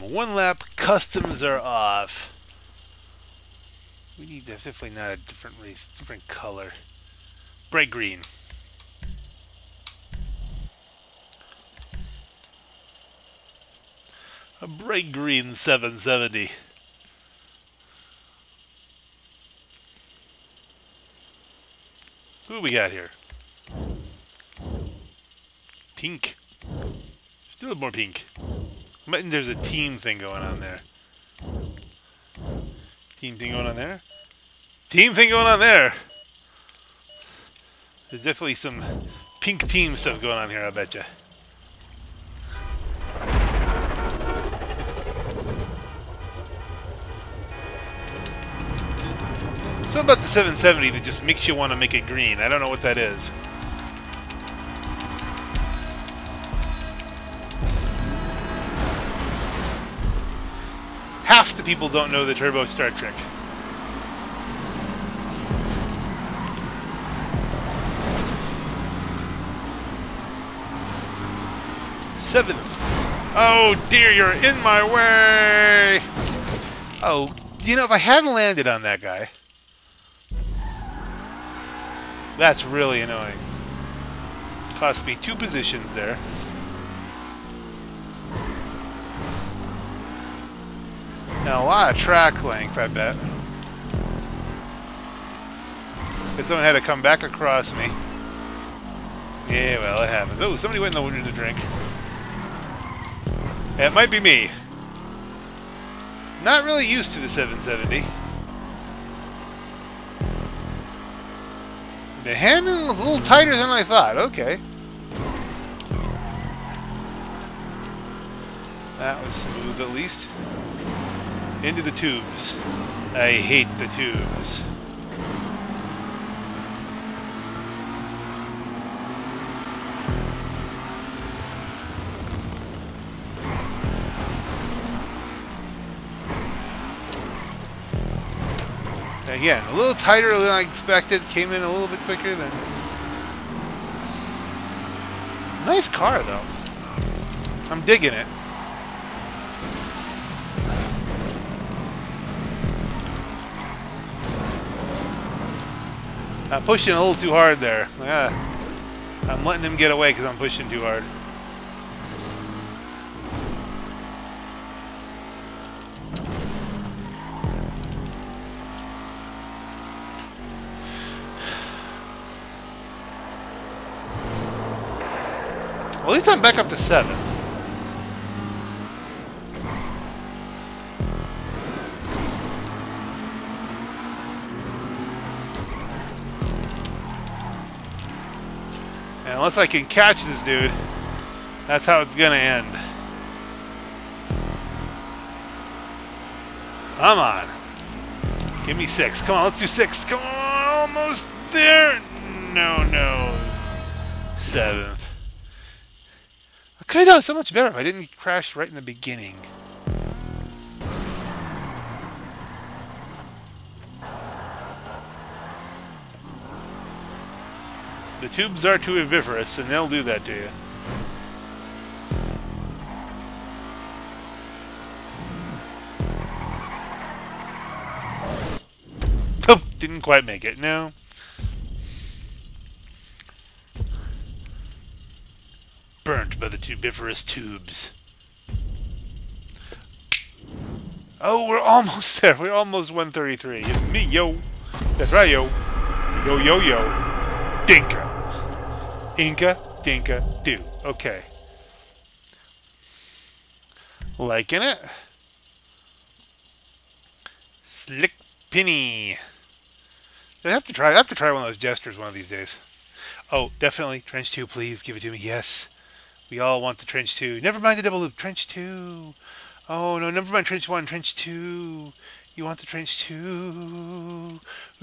One lap. Customs are off. We need definitely not a different race, different color. Bright green. A bright green 770. Who do we got here? Pink. Still more pink. There's a team thing going on there. Team thing going on there? Team thing going on there! There's definitely some pink team stuff going on here, I betcha. Something about the 770 that just makes you want to make it green. I don't know what that is. Half the people don't know the Turbo Star Trek. Seventh. Oh dear, you're in my way! Oh, you know, if I hadn't landed on that guy... That's really annoying. Cost me 2 positions there. Now a lot of track length, I bet. If someone had to come back across me. Yeah, well, it happens. Oh, somebody went in the window to drink. It might be me. Not really used to the 770. The handling was a little tighter than I thought. Okay. That was smooth, at least. Into the tubes. I hate the tubes. Again, a little tighter than I expected. Came in a little bit quicker than... Nice car, though. I'm digging it. I'm pushing a little too hard there. I'm letting him get away because I'm pushing too hard. Well, at least I'm back up to 7th. And unless I can catch this dude, that's how it's gonna end. Come on. Give me 6. Come on, let's do 6. Come on, almost there. No. 7th. I could have done so much better if I didn't crash right in the beginning. The tubes are too herbivorous, and they'll do that to you. Oh, didn't quite make it, no. Burnt by the tubivorous tubes. Oh, we're almost there. We're almost 133. It's me, yo. That's right, yo. Yo. Dinka. Inca, dinka, do. Okay. Liking it. Slick Penny. I have to try one of those gestures one of these days. Oh, definitely. Trench 2, please. Give it to me. Yes. We all want the Trench 2. Never mind the double loop. Trench 2. Oh, no. Never mind Trench 1. Trench 2. You want the Trench 2.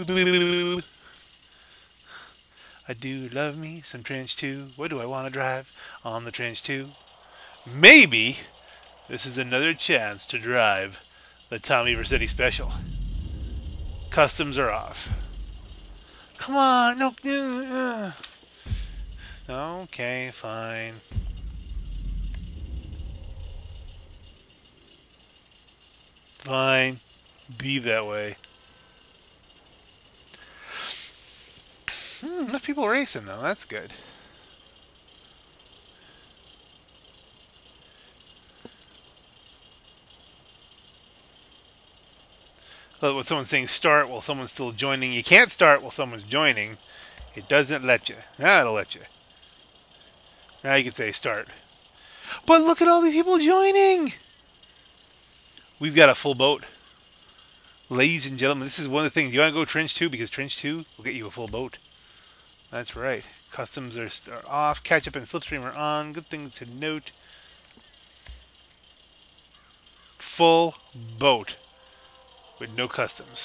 I do love me some Trench 2. What do I want to drive on the Trench 2? Maybe this is another chance to drive the Tommy Vercetti Special. Customs are off. Come on. No. Okay, fine. Fine. Be that way. Enough people racing, though. That's good. With someone saying start while someone's still joining. You can't start while someone's joining. It doesn't let you. Now it'll let you. Now you can say start. But look at all these people joining! We've got a full boat. Ladies and gentlemen, this is one of the things. You want to go Trench 2? Because Trench 2 will get you a full boat. That's right. Customs are off. Catch-up and Slipstream are on. Good things to note. Full boat. With no customs.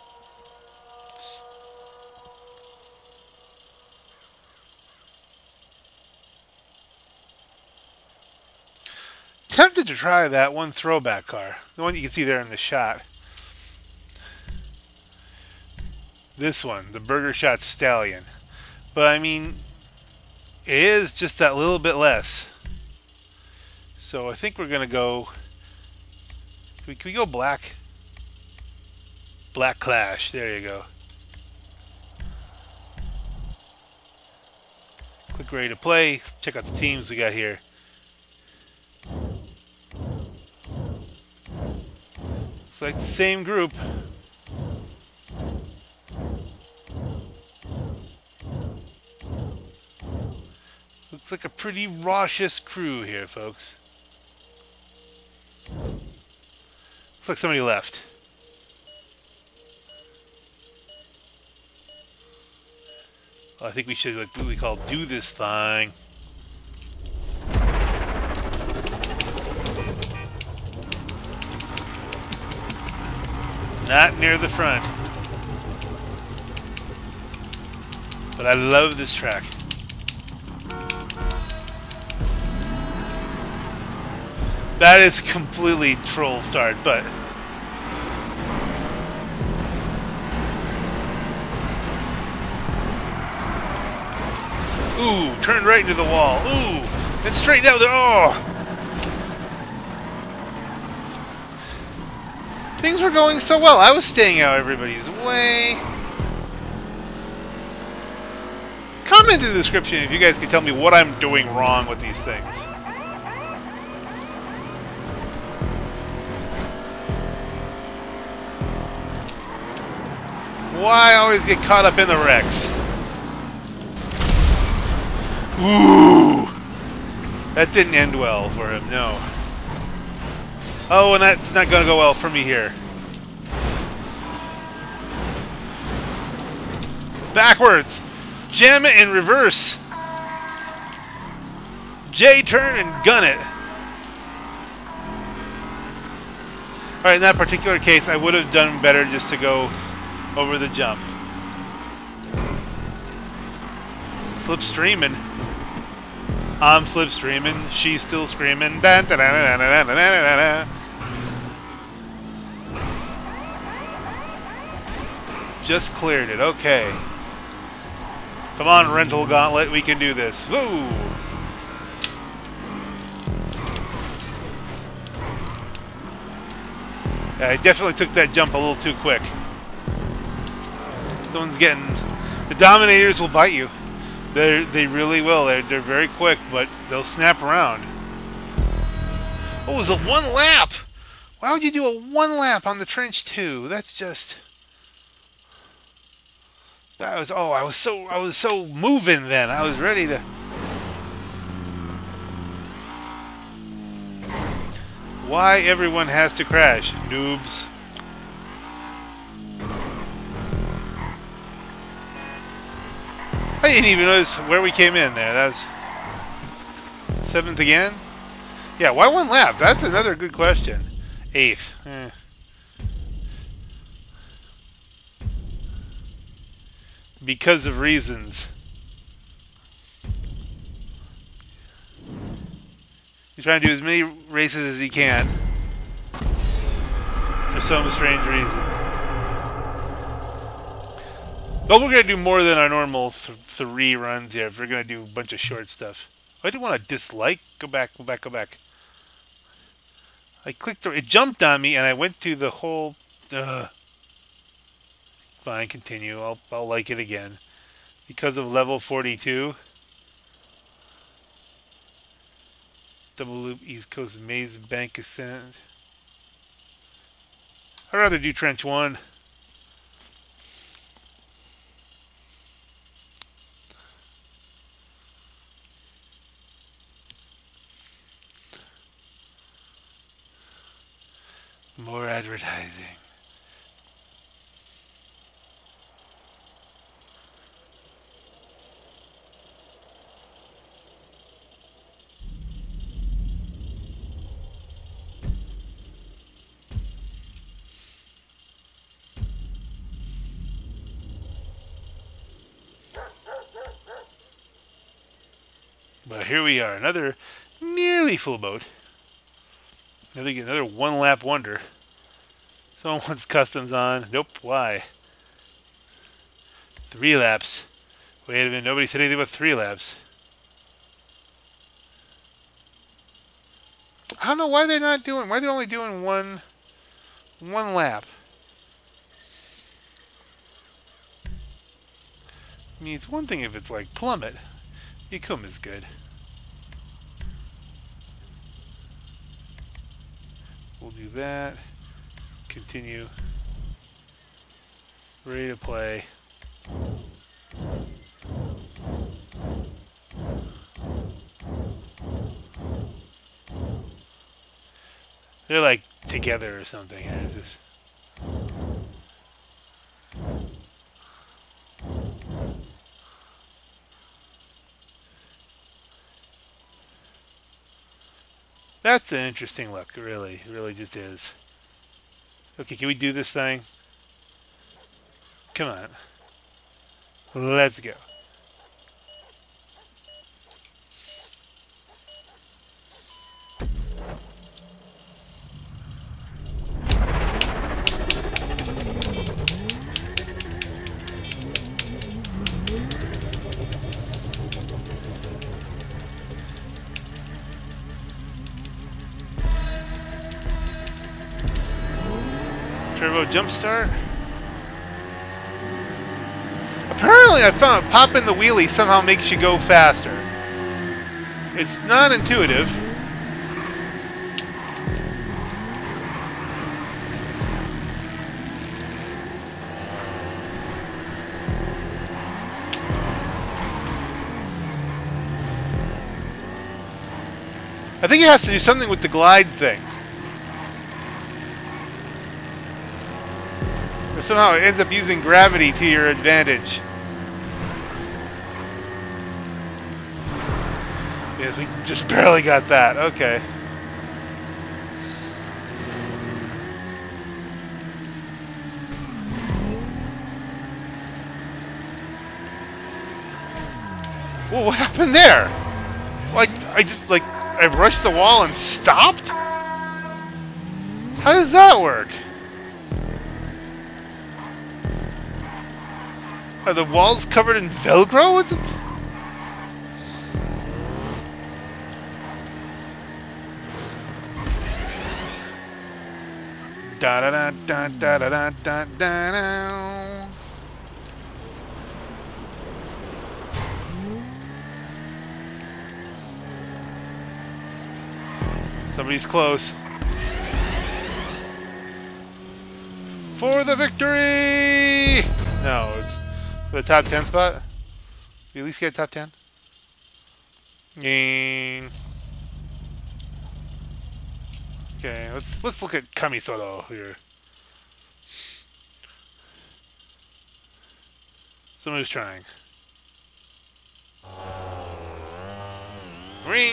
Tempted to try that one throwback car. The one you can see there in the shot. This one, the Burger Shot Stallion. But I mean, it is just that little bit less. So I think we're going to go... Can we go black? Black Clash. There you go. Click ready to play. Check out the teams we got here. Looks like the same group. Looks like a pretty raucous crew here, folks. Looks like somebody left. Well, I think we should, like, what we call do this thing. Not near the front. But I love this track. That is completely troll start, but... Ooh, turned right into the wall. Ooh, and straight down there. Oh! Things were going so well. I was staying out everybody's way. Comment in the description if you guys can tell me what I'm doing wrong with these things. Why I always get caught up in the wrecks? Ooh! That didn't end well for him, no. Oh, and that's not going to go well for me here. Backwards! Jam it in reverse! J turn and gun it! Alright, in that particular case, I would have done better just to go over the jump. Slipstreaming. I'm slipstreaming. She's still screaming. Da, da, da, da, da, da, da, da. Just cleared it. Okay. Come on, Rental Gauntlet. We can do this. Woo! Yeah, I definitely took that jump a little too quick. Someone's getting... The Dominators will bite you. They really will. They're very quick, but they'll snap around. Oh, it was a one lap! Why would you do a one lap on the Trench 2? That's just... That was... Oh, I was so moving then. I was ready to... Why everyone has to crash, noobs. I didn't even notice where we came in there. That was 7th again? Yeah, why one lap? That's another good question. 8th. Because of reasons. He's trying to do as many races as he can. For some strange reason. But we're going to do more than our normal 3 runs here. If we're going to do a bunch of short stuff. I do want to dislike. Go back, go back, go back. I clicked, it jumped on me, and I went to the whole... Fine, continue. I'll like it again. Because of level 42. Double loop East Coast Maze Bank Ascent. I'd rather do Trench 1. More advertising. But here we are, another nearly full boat. Another one-lap wonder. Someone wants customs on. Nope, why? 3 laps. Wait a minute, nobody said anything about 3 laps. I don't know why they're not doing, why they're only doing one lap. I mean, it's one thing if it's like Plummet. Yakum is good. We'll do that. Continue. Ready to play. They're like together or something. It's just... That's an interesting look, really. It really just is. Okay, can we do this thing? Come on. Let's go. Turbo jump start. Apparently I found popping the wheelie somehow makes you go faster. It's not intuitive. I think it has to do something with the glide thing. Or somehow it ends up using gravity to your advantage. Yes, we just barely got that. Okay. Whoa, what happened there? Like, I just, like, I rushed the wall and stopped? How does that work? Are the walls covered in Velcro? What's it? Da da da da da da da da da. Somebody's close. For the victory! No, it's for the top 10 spot. We at least get top 10. Okay, let's look at Kamisoto here. Someone who's trying. Ring.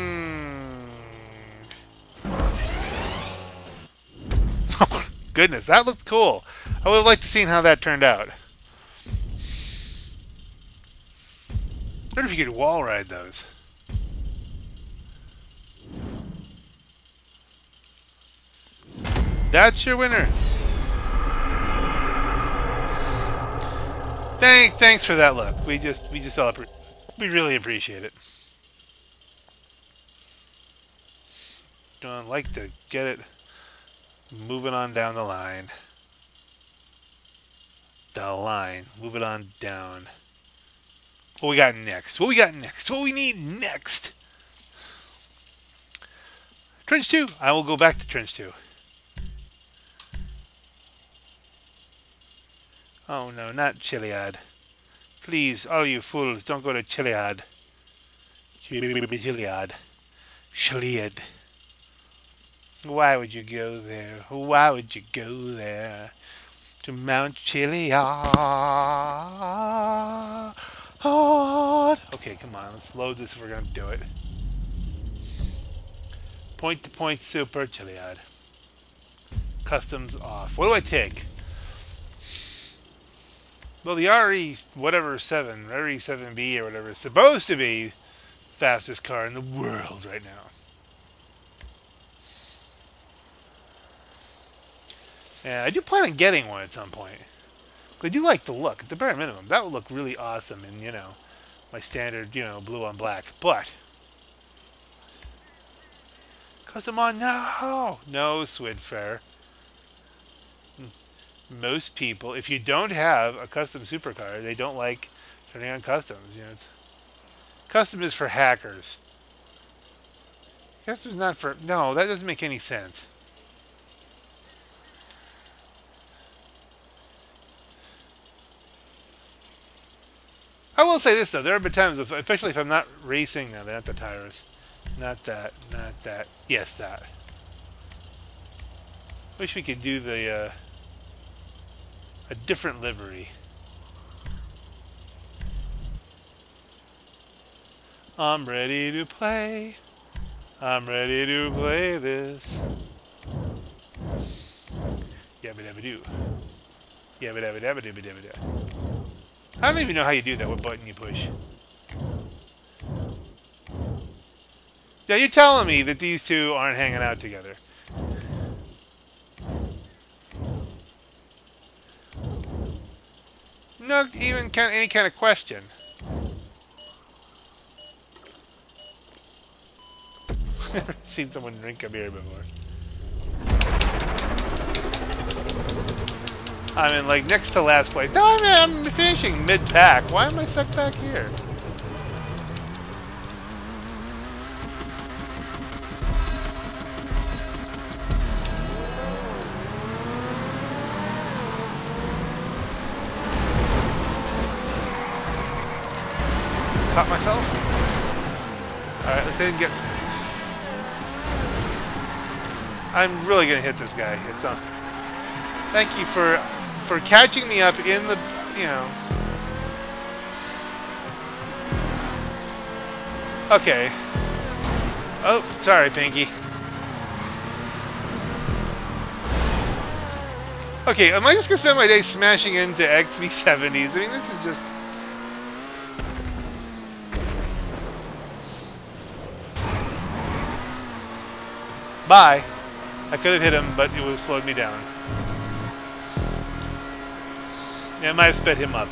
Oh goodness, that looked cool. I would have liked to see how that turned out. I wonder if you could wall ride those. That's your winner. Thanks for that look. We really appreciate it. like to get it moving on down the line. Move it on down. What we got next? What we got next? What we need next? Trench 2. I will go back to Trench 2. Oh no, not Chiliad. Please, all you fools, don't go to Chiliad. Chiliad. Why would you go there? Why would you go there? To Mount Chiliad. Okay, come on. Let's load this if we're going to do it. Point-to-point super Chiliad. Customs off. What do I take? Well, the RE7B or whatever is supposed to be the fastest car in the world right now. And I do plan on getting one at some point. I do like the look, at the bare minimum. That would look really awesome in, you know, my standard, you know, blue on black. But custom on, no Swidfair. Most people, if you don't have a custom supercar, they don't like turning on customs. You know, custom is for hackers. Custom's not for, no, that doesn't make any sense. I will say this though, there have been times, especially if I'm not racing, no, they're not the tires. Not that. Yes, that. Wish we could do the, a different livery. I'm ready to play. I'm ready to play this. Yabba dabba doo. Yabba dabba dabba dabba dabba da. I don't even know how you do that, what button you push. Yeah, you're telling me that these two aren't hanging out together. Not even any kind of question. Never seen someone drink a beer before. I'm in, like, next to last place. No, I'm finishing mid-pack. Why am I stuck back here? Caught myself? Alright, let's get... I'm really gonna hit this guy. It's on. Thank you for catching me up in the, you know. Okay. Oh, sorry, Pinky. Okay, am I just gonna spend my day smashing into XV70s? I mean, this is just... Bye. I could have hit him, but it would have slowed me down. Yeah, it might have sped him up.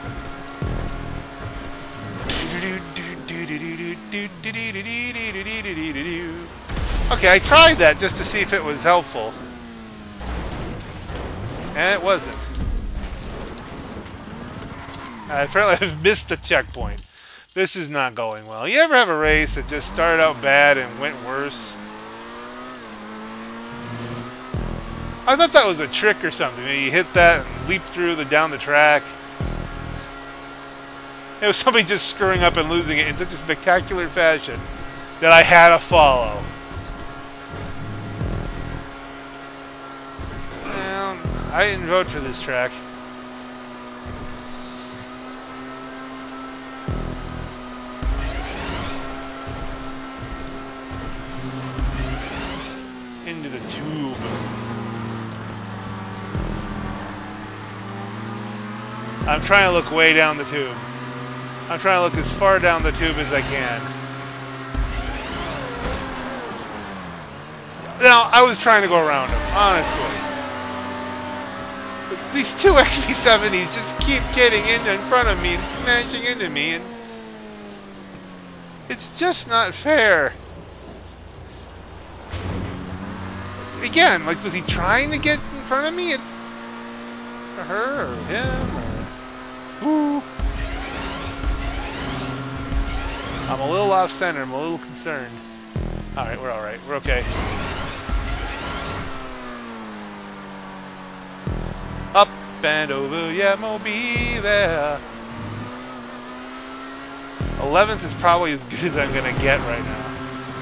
Okay, I tried that just to see if it was helpful. And it wasn't. Apparently I've missed a checkpoint. This is not going well. You ever have a race that just started out bad and went worse? I thought that was a trick or something. You hit that and leap through down the track. It was somebody just screwing up and losing it in such a spectacular fashion that I had to follow. Well, I didn't vote for this track. Into the tube. I'm trying to look way down the tube. I'm trying to look as far down the tube as I can. Now, I was trying to go around him, honestly. But these two XV70s just keep getting in front of me and smashing into me, and it's just not fair. again, like, was he trying to get in front of me? Or her, or him, or... Ooh. I'm a little off center. I'm a little concerned. Alright, we're alright. We're okay. Up and over, yeah, we'll be there. 11th is probably as good as I'm going to get right now.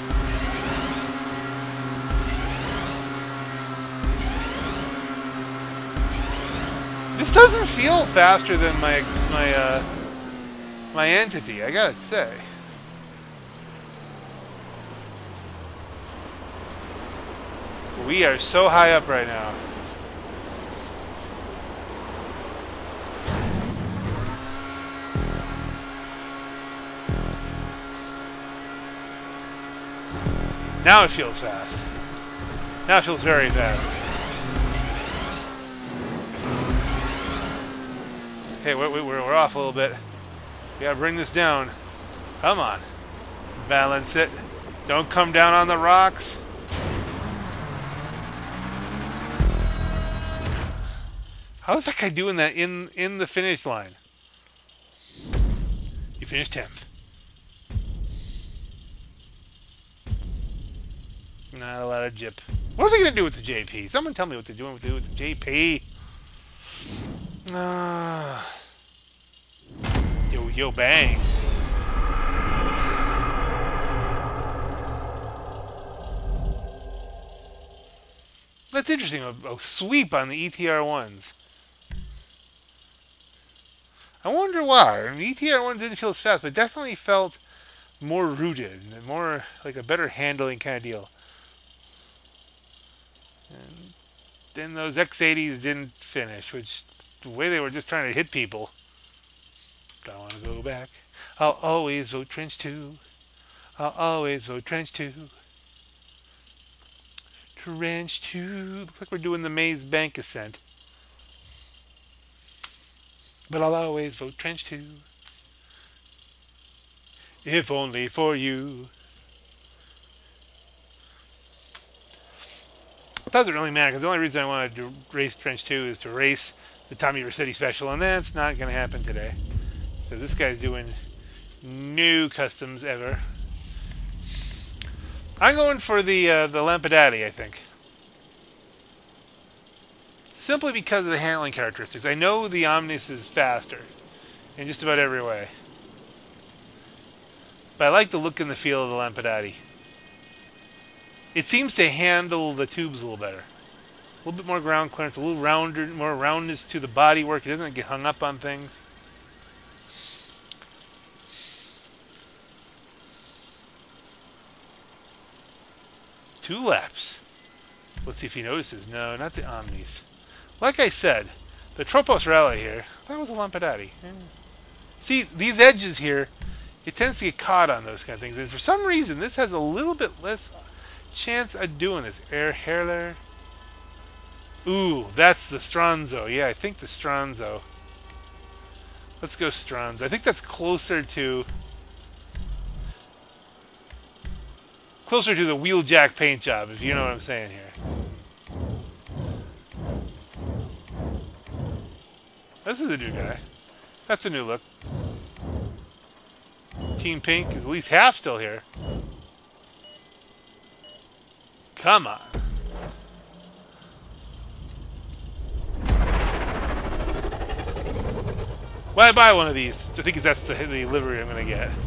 This doesn't feel faster than my entity, I gotta say. We are so high up right now. Now it feels fast. Now it feels very fast. Okay, we're off a little bit. We gotta bring this down. Come on. Balance it. Don't come down on the rocks. How is that guy doing that in the finish line? You finished 10th. Not a lot of jip. What are they going to do with the JP? Someone tell me what they're doing with the JP. Yo, bang. That's interesting. A sweep on the ETR1s. I wonder why. I mean, the ETR1 didn't feel as fast, but definitely felt more rooted and more like a better handling kind of deal. And then those X80s didn't finish, which the way they were just trying to hit people. Don't want to go back. I'll always vote Trench 2. I'll always vote Trench 2. Trench 2. Looks like we're doing the Maze Bank ascent. But I'll always vote Trench 2. If only for you. It doesn't really matter, because the only reason I wanted to race Trench 2 is to race the Tommy Vercetti special, and that's not going to happen today. So this guy's doing no customs ever. I'm going for the Lampadati, I think. Simply because of the handling characteristics. I know the Omnis is faster in just about every way. But I like the look and the feel of the Lampadati. It seems to handle the tubes a little better. A little bit more ground clearance, a little rounder, more roundness to the bodywork. It doesn't get hung up on things. Two laps. Let's see if he notices. No, not the Omnis. Like I said, the Tropos Rally here, that was a Lampadati. See, these edges here, it tends to get caught on those kind of things. And for some reason, this has a little bit less chance of doing this. Air Herler. Ooh, that's the Stronzo. Yeah, I think the Stronzo. Let's go Stronzo. I think that's closer to the Wheeljack paint job, if you know what I'm saying here. This is a new guy. That's a new look. Team Pink is at least half still here. Come on. Why buy one of these? I think that's the livery I'm going to get.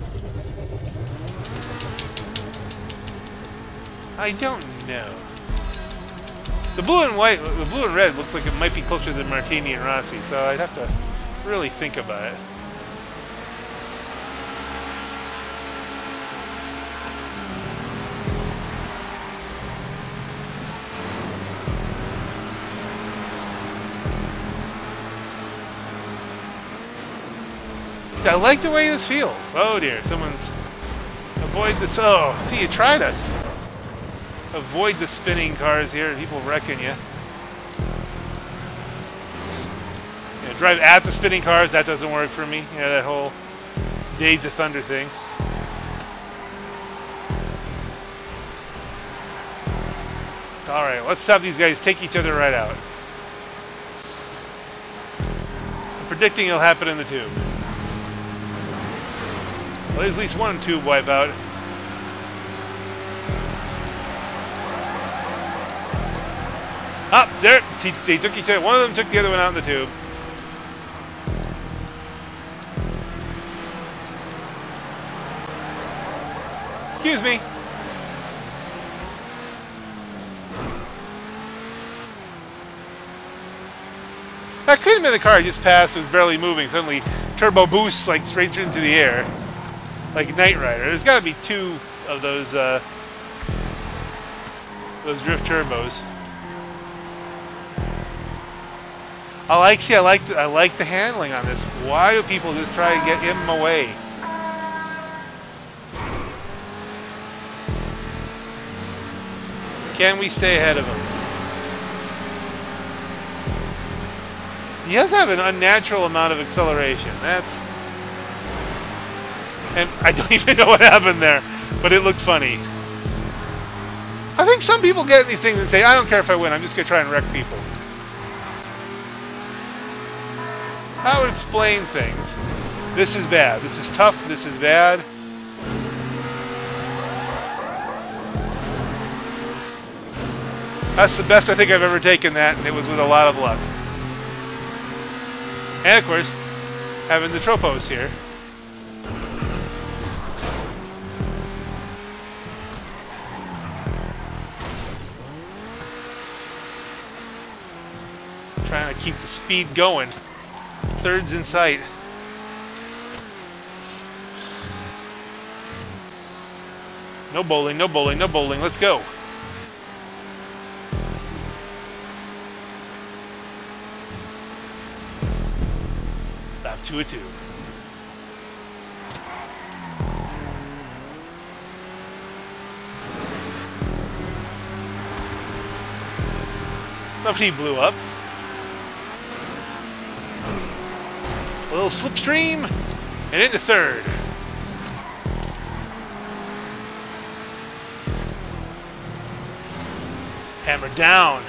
I don't know. The blue and white, the blue and red looks like it might be closer than Martini and Rossi, so I'd have to really think about it. I like the way this feels. Oh dear, someone's... Avoid this... Oh, see, you try to avoid the spinning cars here, people wrecking you. Drive at the spinning cars, that doesn't work for me. You know, that whole Days of Thunder thing. Alright, let's have these guys take each other right out. I'm predicting it'll happen in the tube. Well, there's at least one tube wipeout. Up there! They took each other. One of them took the other one out in the tube. Excuse me. That could have been the car I just passed. It was barely moving. Suddenly, turbo boosts like straight into the air, like Knight Rider. There's got to be two of those drift turbos. I like the handling on this. Why do people just try to get in my way? Can we stay ahead of him? He does have an unnatural amount of acceleration. And I don't even know what happened there, but it looked funny. I think some people get in these things and say, I don't care if I win, I'm just going to try and wreck people. That would explain things. This is bad. This is tough. This is bad. That's the best I think I've ever taken that, and it was with a lot of luck. And of course, having the Tropos here. Trying to keep the speed going. Third's in sight. No bowling, no bowling, no bowling. Let's go. Lap 2 of 2. Somebody blew up. A little slipstream, and into third. Hammer down.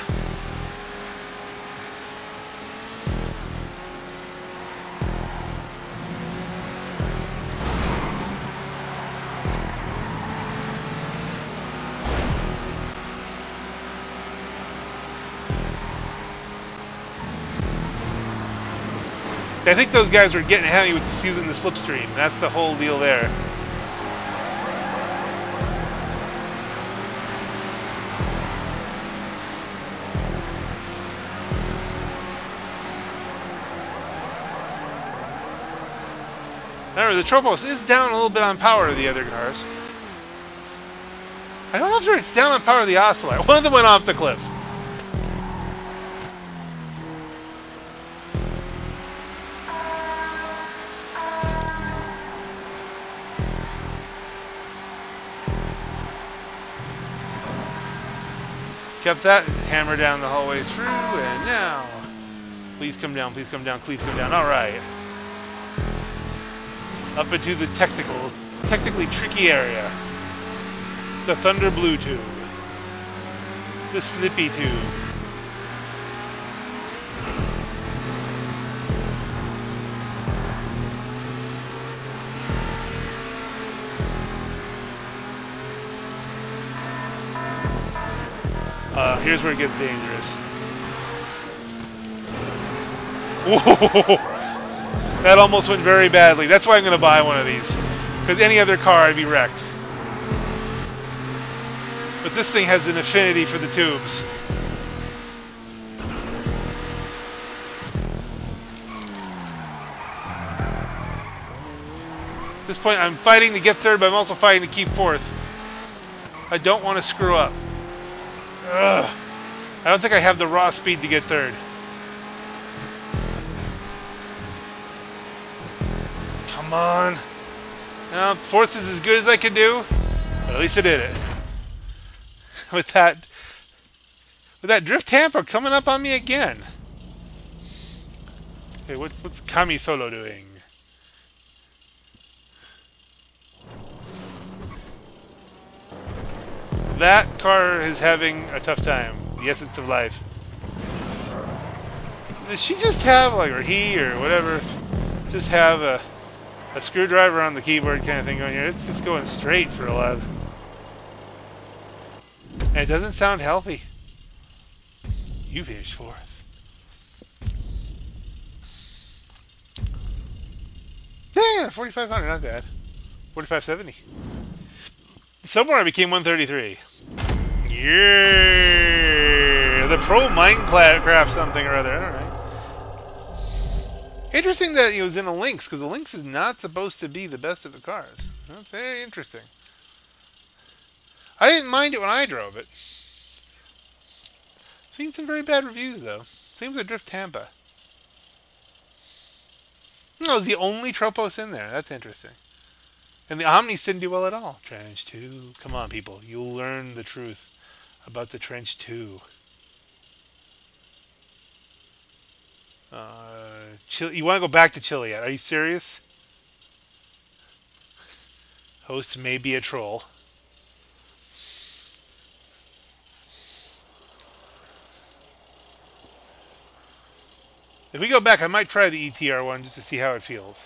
I think those guys were getting heavy with this, using the slipstream. That's the whole deal there. Remember, the Tropos is down a little bit on power to the other cars. I don't know if it's down on power of the Ocelot. One of them went off the cliff. Kept that hammer down the whole way through, and now... Please come down, please come down, please come down. Alright. Up into the technically tricky area. The Thunder Blue Tube. The Snippy Tube. Here's where it gets dangerous. Whoa! That almost went very badly. That's why I'm going to buy one of these. Because any other car, I'd be wrecked. But this thing has an affinity for the tubes. At this point, I'm fighting to get third, but I'm also fighting to keep fourth. I don't want to screw up. Ugh. I don't think I have the raw speed to get third. Come on. No, fourth is as good as I could do, but at least I did it. with that drift hamper coming up on me again. Okay, what's Kami Solo doing? That car is having a tough time. The essence of life. Does she just have, like, or he, or whatever, just have a screwdriver on the keyboard kind of thing going here? It's just going straight for 11. And it doesn't sound healthy. You finished 4th. Yeah, 4,500, not bad. 4,570. Somewhere I became 133. Yeah, the Pro Minecraft something or other. I don't know. Interesting that he was in a Lynx, because the Lynx is not supposed to be the best of the cars. That's very interesting. I didn't mind it when I drove it. Seen some very bad reviews though. Same with the Drift Tampa. No, it was the only Tropos in there. That's interesting. And the Omnis didn't do well at all. Trench 2. Come on, people. You'll learn the truth about the Trench 2. You want to go back to Chiliad? Are you serious? Host may be a troll. If we go back, I might try the ETR one just to see how it feels.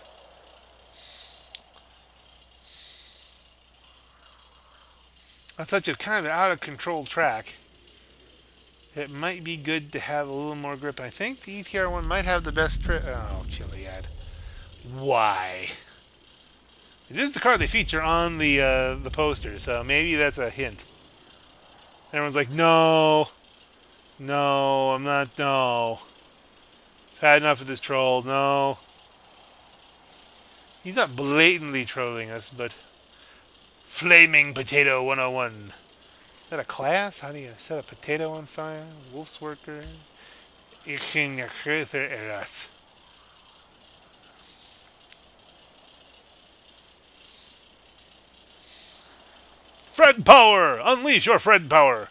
That's such a kind of out of control track. It might be good to have a little more grip. I think the ETR one might have the best trip. Oh, Chiliad. Why? It is the car they feature on the poster, so maybe that's a hint. Everyone's like, no. No, I'm not, no. I've had enough of this troll, no. He's not blatantly trolling us, but... Flaming Potato 101. Is that a class? How do you set a potato on fire? Wolf's Worker. Ich bin der Größte Eras. Fred Power! Unleash your Fred Power!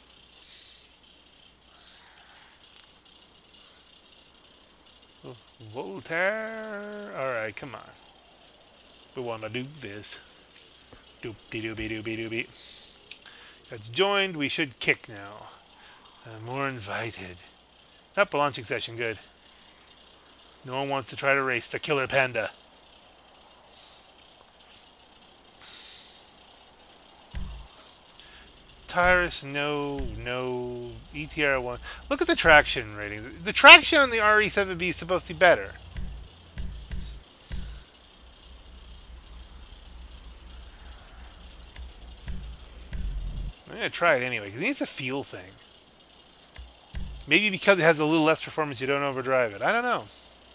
Voltaire. Alright, come on. We want to do this. Doop-de-doobie-doobie-doobie. That's joined. We should kick now. More invited. Up, a launching session. Good. No one wants to try to race the Killer Panda. Tyrus, no. ETR 1. Look at the traction rating. The traction on the RE7B is supposed to be better. I'm going to try it anyway, because it needs a feel thing. Maybe because it has a little less performance, you don't overdrive it. I don't know.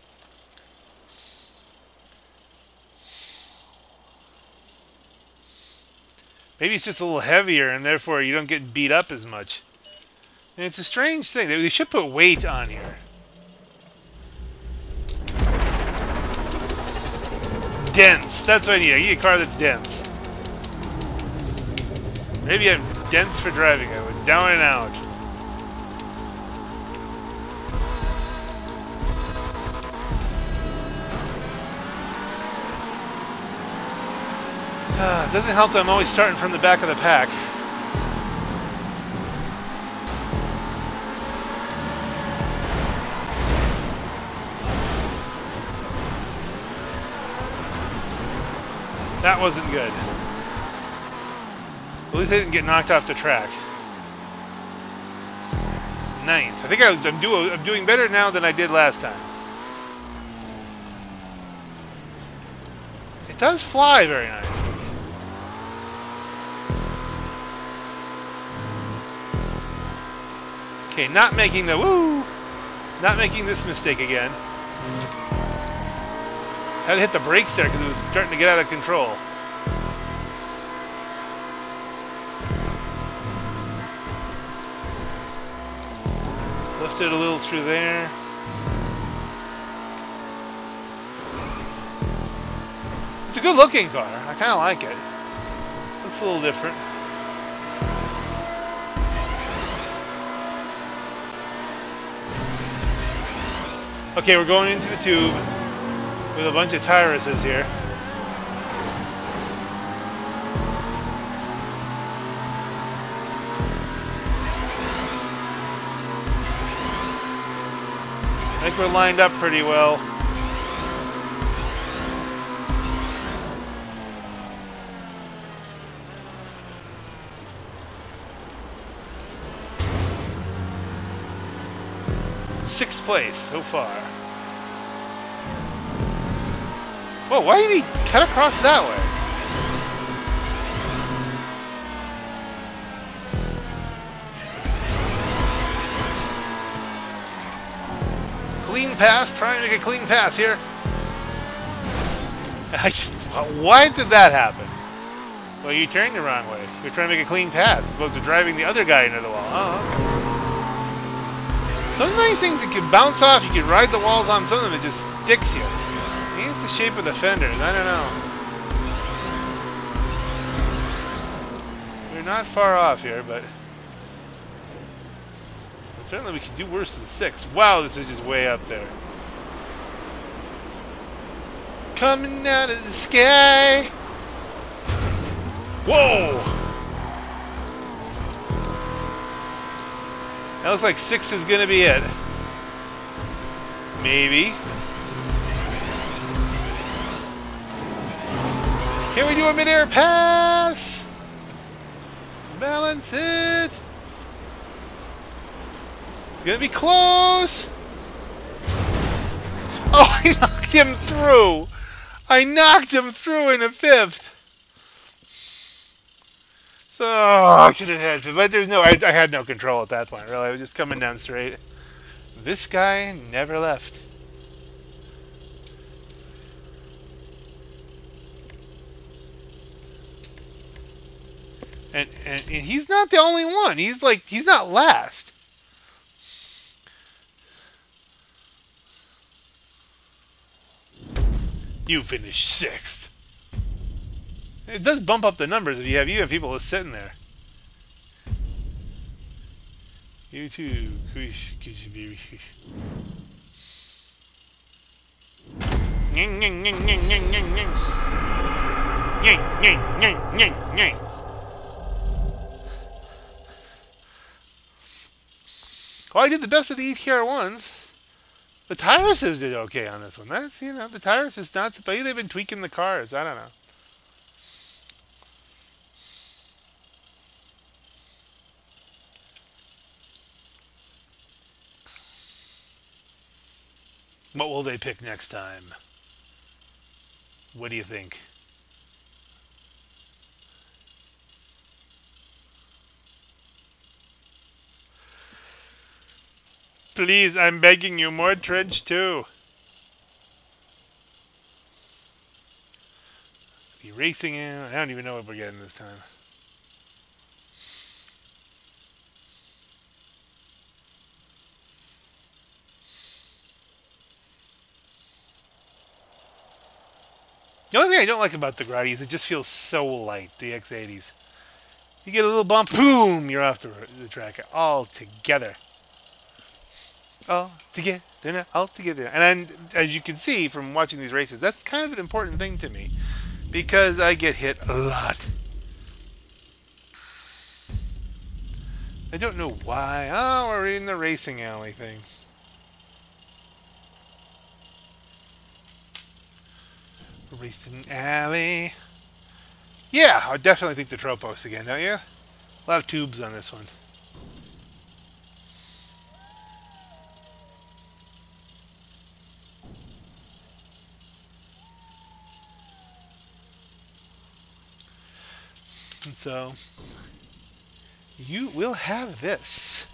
Maybe it's just a little heavier, and therefore you don't get beat up as much. And it's a strange thing. They should put weight on here. Dense. That's what I need. I need a car that's dense. Maybe I'm dense for driving. I went down and out. It doesn't help that I'm always starting from the back of the pack. That wasn't good. At least I didn't get knocked off the track. 9th. I think I'm doing better now than I did last time. It does fly very nicely. Okay, not making this mistake again. Had to hit the brakes there because it was starting to get out of control. Lifted a little through there. It's a good looking car. I kind of like it. Looks a little different. Okay, we're going into the tube with a bunch of Tyruses here. I think we're lined up pretty well. Sixth place so far. Whoa, why did he cut across that way? Clean pass, trying to make a clean pass here. Why did that happen? Well, you turned the wrong way. You're trying to make a clean pass as opposed to driving the other guy into the wall. Oh, okay. Some nice things you can bounce off, you can ride the walls on. Some of them it just sticks you. Maybe it's the shape of the fenders. I don't know. We're not far off here, but certainly we can do worse than 6. Wow, this is just way up there. Coming out of the sky. Whoa! That looks like 6 is gonna be it. Maybe. Can we do a mid-air pass? Balance it. It's gonna be close. Oh, I knocked him through. I knocked him through in a 5th. So I could have had, but there's no. I had no control at that point. Really, I was just coming down straight. This guy never left. And he's not the only one. He's not last. You finished 6th. It does bump up the numbers if you have people just sitting there. You too. Well, I did the best of the ETR ones. The Tyruses did okay on this one. That's, the Tyrus not. Maybe they've been tweaking the cars. I don't know. What will they pick next time? What do you think? Please, I'm begging you, more Trench 2. Be racing in. I don't even know what we're getting this time. The only thing I don't like about the Grotty is it just feels so light, the X80s. You get a little bump, boom, you're off the track all together. All together, all together. And as you can see from watching these races, that's kind of an important thing to me. Because I get hit a lot. I don't know why. Oh, we're in the racing alley thing. Racing alley. Yeah, I definitely think the Tropos again, don't you? A lot of tubes on this one. And so, you will have this.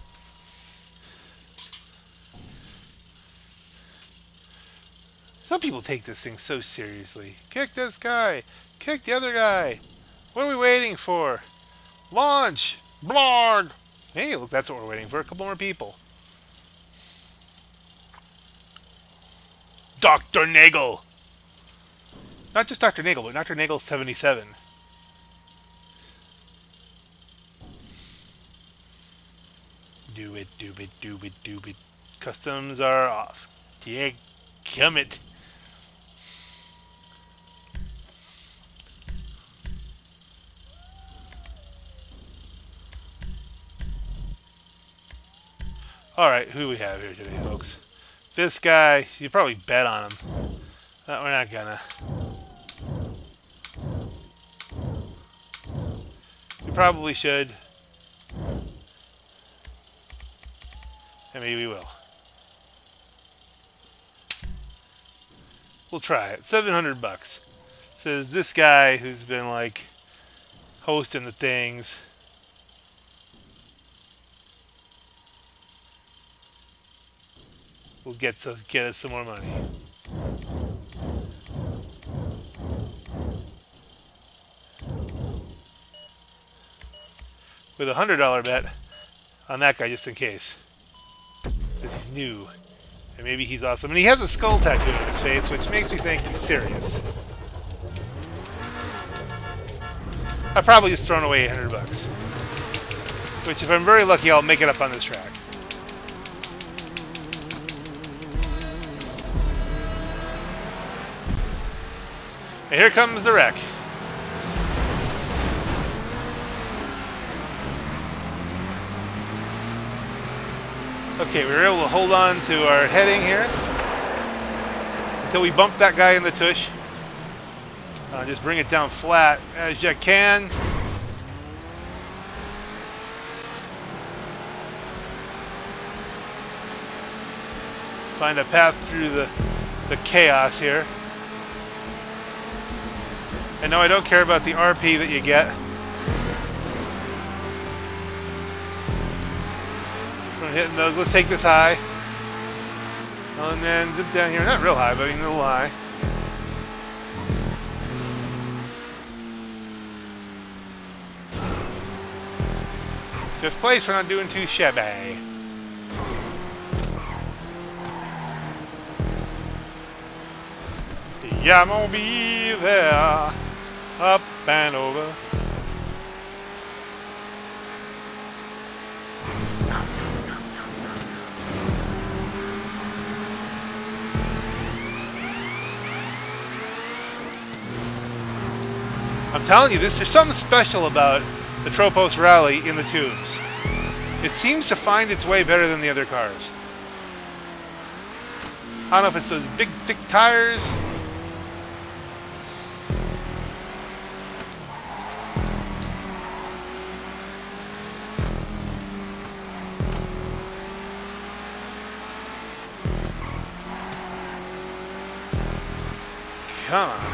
Some people take this thing so seriously. Kick this guy. Kick the other guy. What are we waiting for? Launch. Blarg. Hey, look, that's what we're waiting for. A couple more people. Dr. Nagel. Not just Dr. Nagel, but Dr. Nagel 77. Do it, do it, do it, do it. Customs are off. Yeah, come it. Alright, who do we have here today, folks? this guy, you probably bet on him. We're not gonna. We probably should. And maybe we will. We'll try it. $700. Says this guy who's been like hosting the things. Will get us some more money. With a $100 bet on that guy just in case. Because he's new. And maybe he's awesome. And he has a skull tattoo on his face, which makes me think he's serious. I've probably just thrown away $800. Which, if I'm very lucky, I'll make it up on this track. And here comes the wreck. Okay, we were able to hold on to our heading here until we bump that guy in the tush. Just bring it down flat as you can. Find a path through the chaos here. And no, I don't care about the RP that you get. We're hitting those. Let's take this high. And then zip down here. Not real high, but I mean a little high. Fifth place, we're not doing too shabby. Yeah, I'm gonna be there. Up and over. I'm telling you, there's something special about the Tropos Rally in the tubes. It seems to find its way better than the other cars. I don't know if it's those big, thick tires. Come on.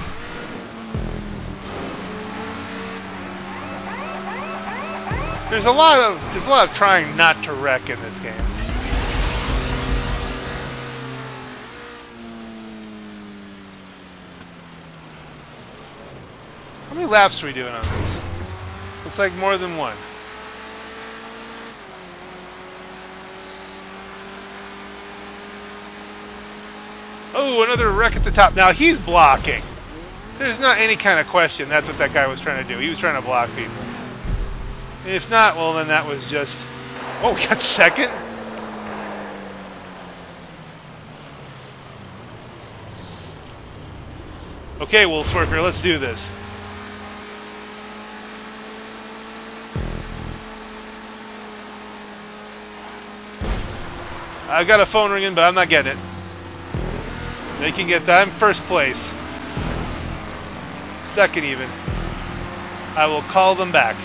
There's a lot of trying not to wreck in this game. How many laps are we doing on this? Looks like more than one. Oh, another wreck at the top. Now he's blocking. There's not any kind of question that's what that guy was trying to do. He was trying to block people. If not, well, then that was just... Oh, we got second? Okay, Wolf Smurfer, let's do this. I've got a phone ringing, but I'm not getting it. They can get that. I'm first place. Second even. I will call them back.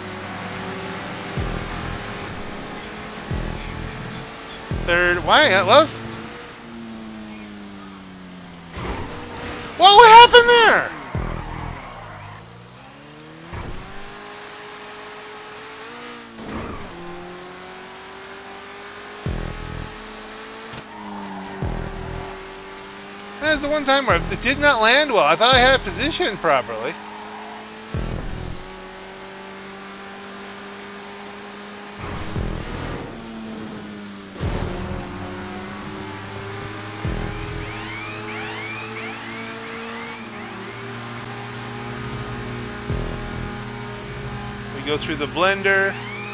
Third. Why? Let's... What happened there? That's the one time where it did not land well. I thought I had it positioned properly. We go through the blender.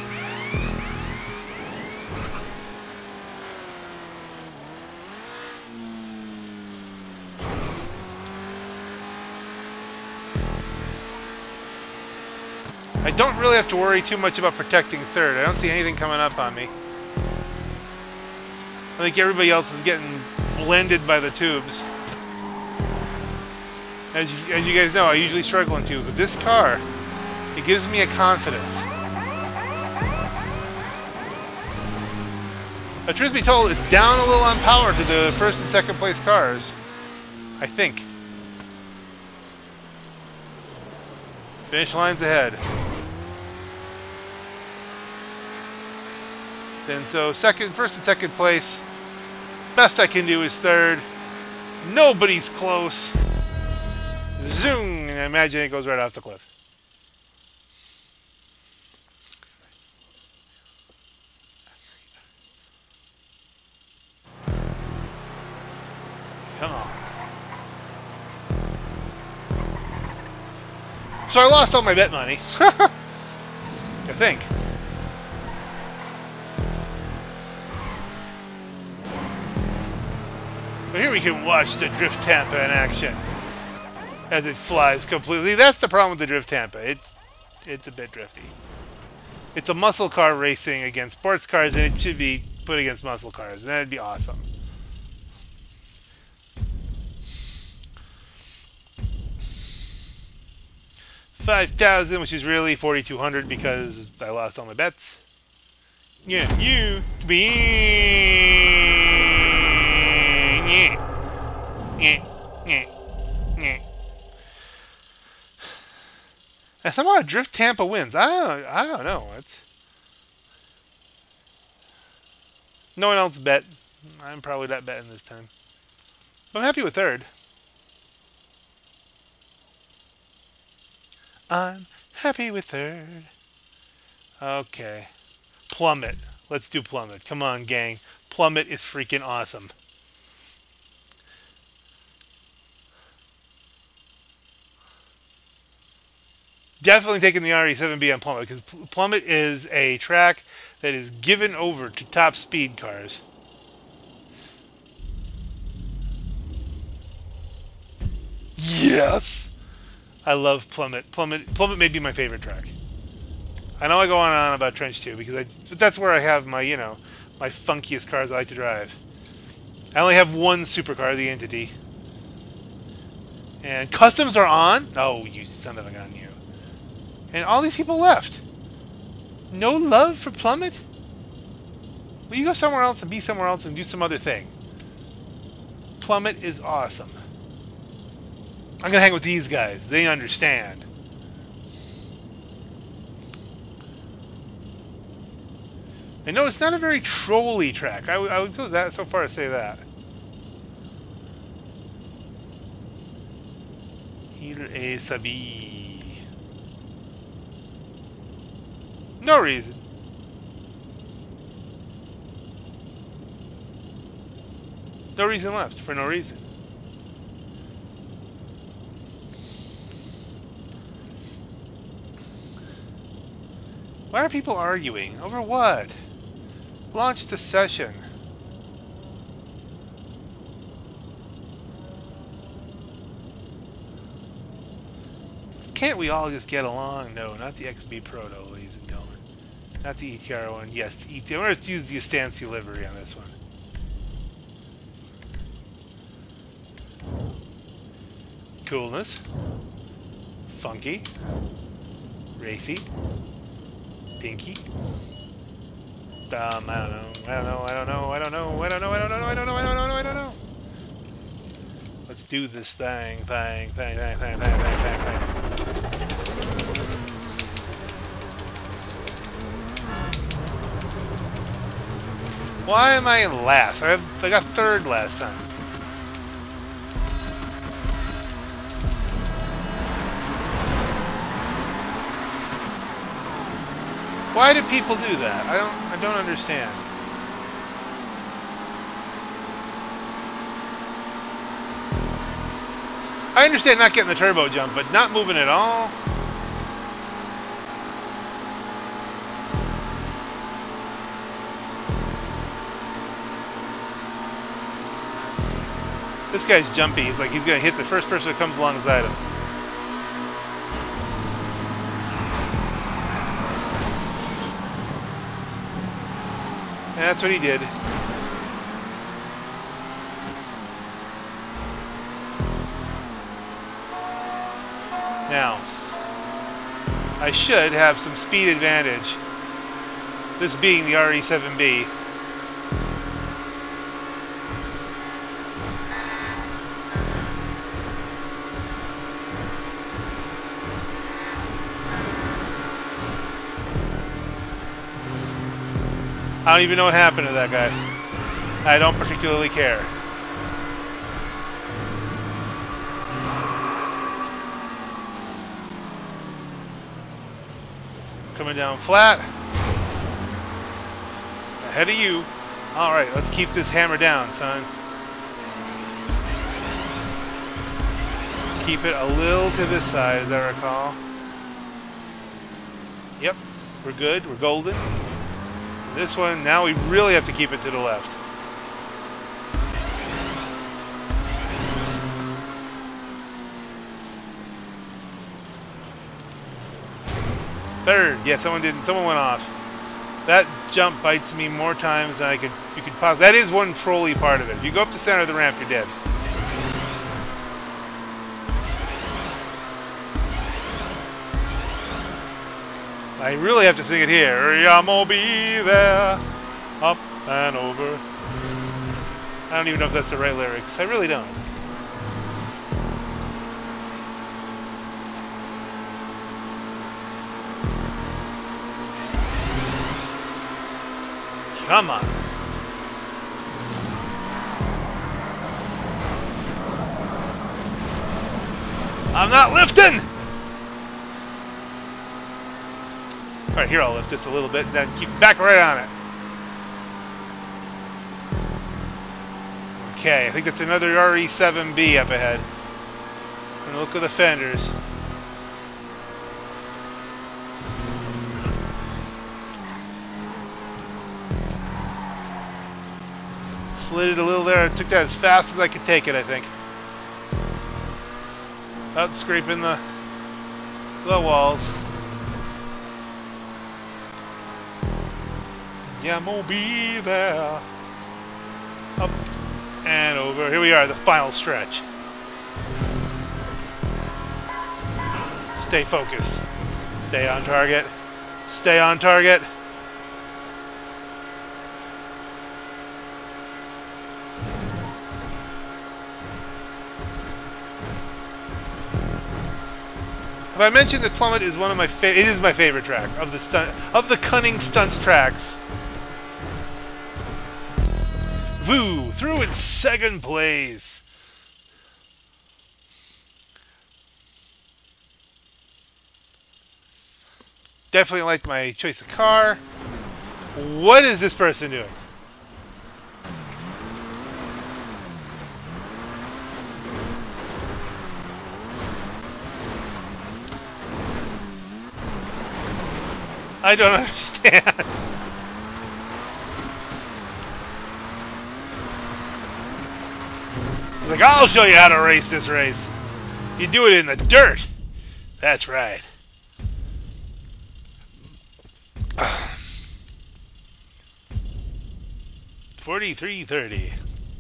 I don't really have to worry too much about protecting third. I don't see anything coming up on me. think everybody else is getting blended by the tubes. As you guys know, I usually struggle in tubes, but this car, it gives me a confidence. But truth be told, it's down a little on power to the first and second place cars. I think. Finish line's ahead. Then so first and second place. Best I can do is third. Nobody's close. Zoom! And I imagine it goes right off the cliff. Come on. So I lost all my bet money. I think. But here we can watch the Drift Tampa in action as it flies completely. That's the problem with the Drift Tampa. It's a bit drifty. It's a muscle car racing against sports cars, and it should be put against muscle cars, and that'd be awesome. $5,000, which is really $4,200 because I lost all my bets. Yeah, you be. And somehow Drift Tampa wins. I don't know. It's no one else bet. I'm probably not betting this time. But I'm happy with third. I'm happy with third. Okay. Plummet. Let's do Plummet. Come on, gang. Plummet is freaking awesome. Definitely taking the RE7B on Plummet, because Plummet is a track that is given over to top speed cars. Yes! I love Plummet. Plummet may be my favorite track. I know I go on and on about Trench 2, because that's where I have my, you know, my funkiest cars I like to drive. I only have one supercar, the Entity. And customs are on? Oh, you son of a gun, you. And all these people left. No love for Plummet? Will you go somewhere else and be somewhere else and do some other thing? Plummet is awesome. I'm going to hang with these guys. They understand. And no, it's not a very trolly track. I would go that so far as say that. Il est sabi. No reason. No reason left, for no reason. Why are people arguing? Over what? Launch the session. Can't we all just get along? No, not the XB Proto, ladies and gentlemen. Not the ETR one. Yes, the ETR. I'm going to use the Estancia livery on this one. Coolness. Funky. Racy. Pinky. I don't know. Let's do this thing. Why am I in last? I got third last time. Why do people do that? I don't understand. I understand not getting the turbo jump, but not moving at all. This guy's jumpy. He's like he's gonna hit the first person that comes alongside him. And that's what he did. Now, I should have some speed advantage. This being the RE7B. I don't even know what happened to that guy. I don't particularly care. Coming down flat. Ahead of you. Alright, let's keep this hammer down, son. Keep it a little to this side, as I recall. Yep, we're good. We're golden. This one, now we really have to keep it to the left. Third, yeah, someone went off. That jump bites me more times than you could possibly. That is one trolly part of it. If you go up the center of the ramp, you're dead. I really have to sing it here. I'm gonna be there, up and over. I don't even know if that's the right lyrics. I really don't. Come on. I'm not lifting! Alright, here I'll lift just a little bit and then keep back right on it. Okay, I think that's another RE7B up ahead. And look at the fenders. Slid it a little there. I took that as fast as I could take it, I think. Without scraping the walls. Yeah, I'm gonna be there. Up and over. Here we are, the final stretch. Stay focused. Stay on target. Stay on target. Have I mentioned that Plummet is one of my it is my favorite track of the Cunning Stunts tracks. Voo through in second place. Definitely liked my choice of car. What is this person doing? I don't understand. Like, I'll show you how to race this race. You do it in the dirt. That's right. 4330.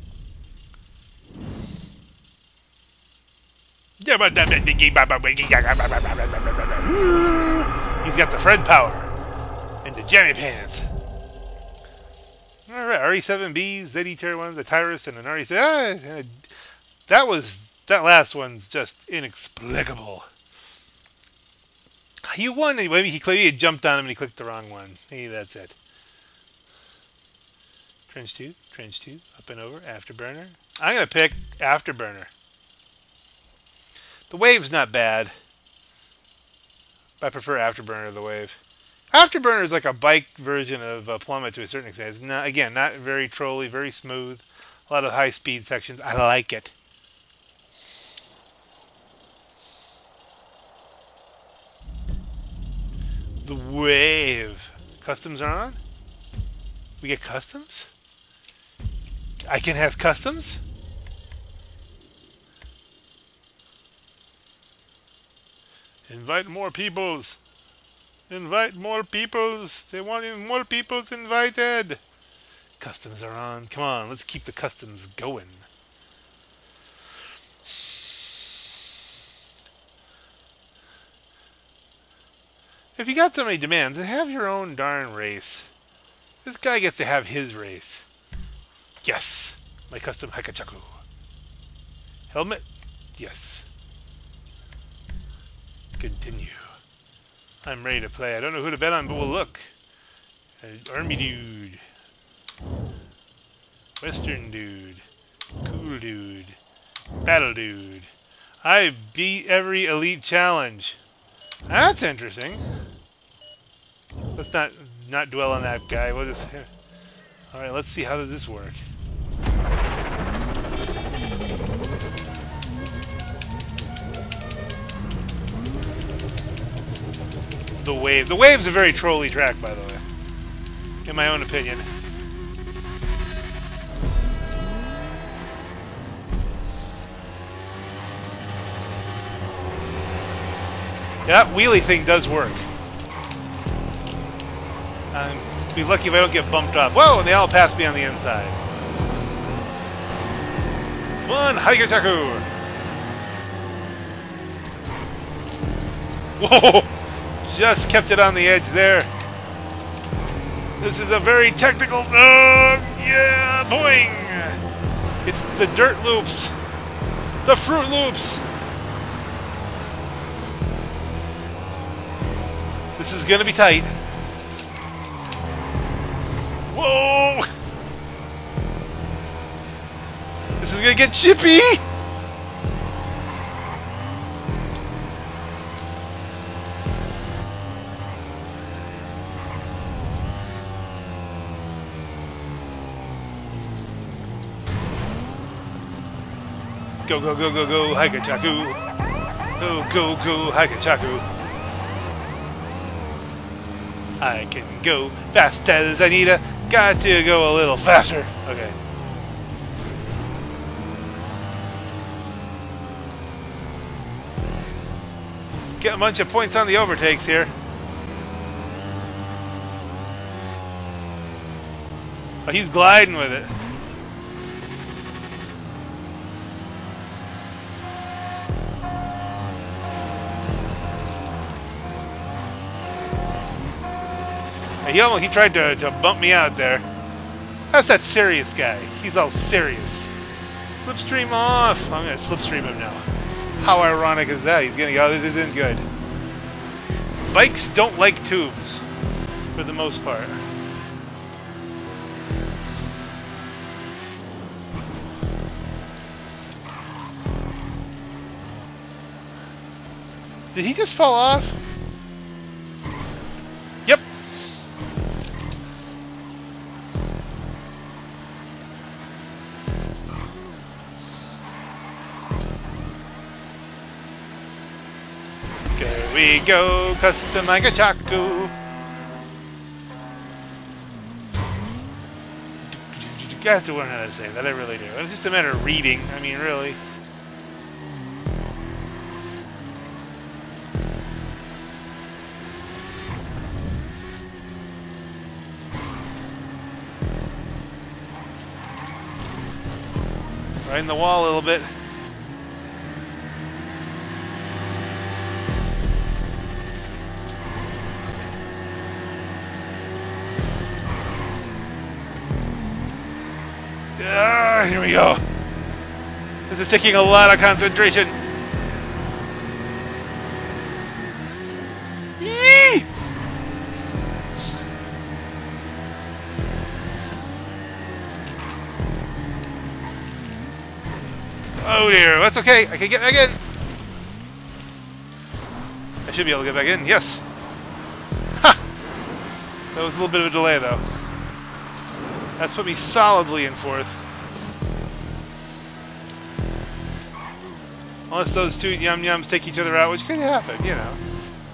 He's got the Fred power and the jammy pants. All right, RE7Bs, ZE-Tier1s, the Tyrus, and an RE7. That last one's just inexplicable. You won anyway. He had jumped on him and he clicked the wrong one. Hey, that's it. Trench 2, up and over, Afterburner. I'm going to pick Afterburner. The Wave's not bad. But I prefer Afterburner to the Wave. Afterburner is like a bike version of Plummet to a certain extent. It's not, again, not very trolly, very smooth. A lot of high-speed sections. I like it. The Wave. Customs are on? We get customs? I can have customs? Invite more peoples. Invite more peoples. They want more peoples invited. Customs are on. Come on, let's keep the customs going. If you got so many demands, then have your own darn race. This guy gets to have his race. Yes! My custom Hakachaku. Helmet? Yes. Continue. I'm ready to play. I don't know who to bet on, but we'll look. Army dude. Western dude. Cool dude. Battle dude. I beat every elite challenge. That's interesting. Let's not dwell on that guy. We'll just... Alright, let's see how does this work. The Wave. The Wave's a very trolly track, by the way. In my own opinion. Yeah, that wheelie thing does work. Be lucky if I don't get bumped off. Whoa, and they all pass me on the inside. Come on, Haigachaku! Whoa! Just kept it on the edge there. This is a very technical... yeah, boing! It's the dirt loops. The Fruit Loops. This is gonna be tight. Whoa! This is gonna get chippy! Go, go, go, go, go, Haigachaku! Go, go, go, Haigachaku! I can go fast as I need to. Got to go a little faster. Okay. Get a bunch of points on the overtakes here. Oh, he's gliding with it. He tried to bump me out there. That's that serious guy. He's all serious. Slipstream off. I'm going to slipstream him now. How ironic is that? He's going to go, this isn't good. Bikes don't like tubes, for the most part. Did he just fall off? Yep. There we go, custom Haigachaku. I have to learn how to say that, I really do. It's just a matter of reading, I mean, really. Right in the wall a little bit. Here we go. This is taking a lot of concentration. Yee! Oh dear, that's okay. I can get back in. I should be able to get back in. Yes. Ha! That was a little bit of a delay, though. That's put me solidly in fourth. Unless those two yum-yums take each other out, which could happen, you know.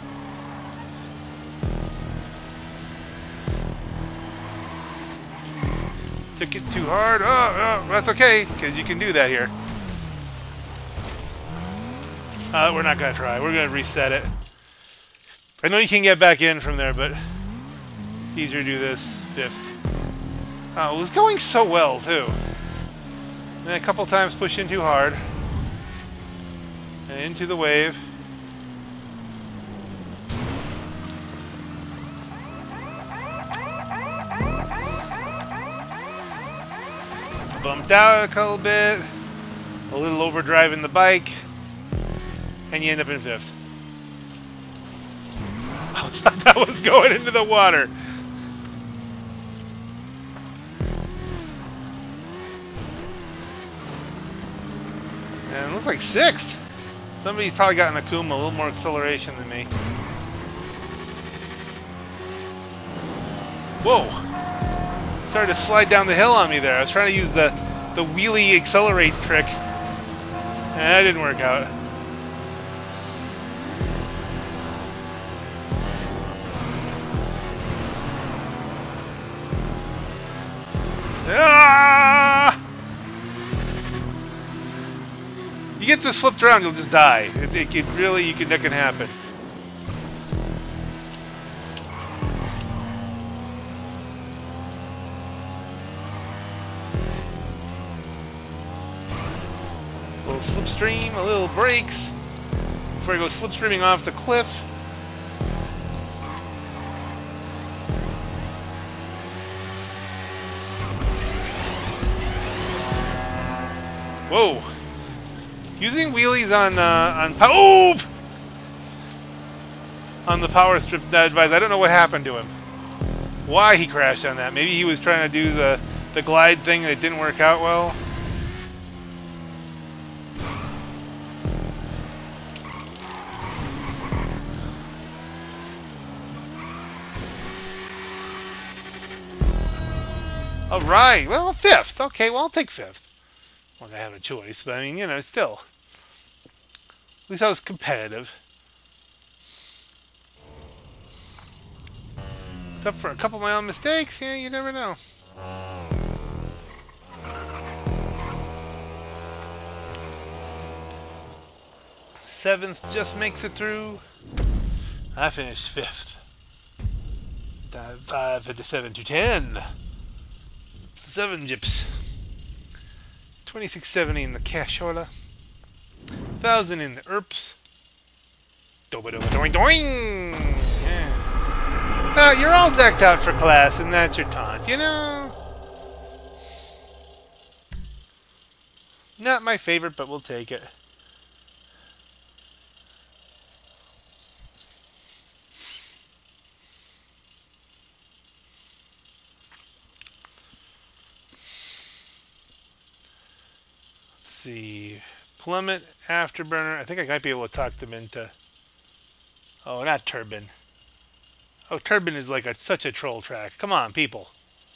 Took it too hard. Oh, that's okay, because you can do that here. We're not going to try. We're going to reset it. I know you can get back in from there, but it's easier to do this. Fifth. Oh, it was going so well, too. And a couple times pushed in too hard. And into the wave. bumped out a couple bit, a little overdriving the bike, and you end up in 5th. I thought that was going into the water. And it looks like 6th. Somebody's probably got an Akuma, a little more acceleration than me. Whoa! Started to slide down the hill on me there. I was trying to use the wheelie accelerate trick. And that didn't work out. Ah! You get this flipped around, you'll just die. It can really, that can happen. A little slipstream, a little brakes before I go slipstreaming off the cliff. Whoa! Using wheelies on the power strip advice. I don't know what happened to him. Why he crashed on that? Maybe he was trying to do the glide thing and it didn't work out well. All right. Well, 5th. Okay. Well, I'll take 5th. Well, I have a choice, but I mean, you know, still. At least I was competitive. Except for a couple of my own mistakes, yeah, you never know. 7th just makes it through. I finished 5th. 5:57 to 10. 7 gyps. 2670 in the cashola. 1,000 in the ERPs. Doing. Yeah. You're all decked out for class, and that's your taunt, you know? Not my favorite, but we'll take it. See, Plummet, Afterburner. I think I might be able to talk them into. Oh, not Turbine. Oh, Turbine is like such a troll track. Come on, people.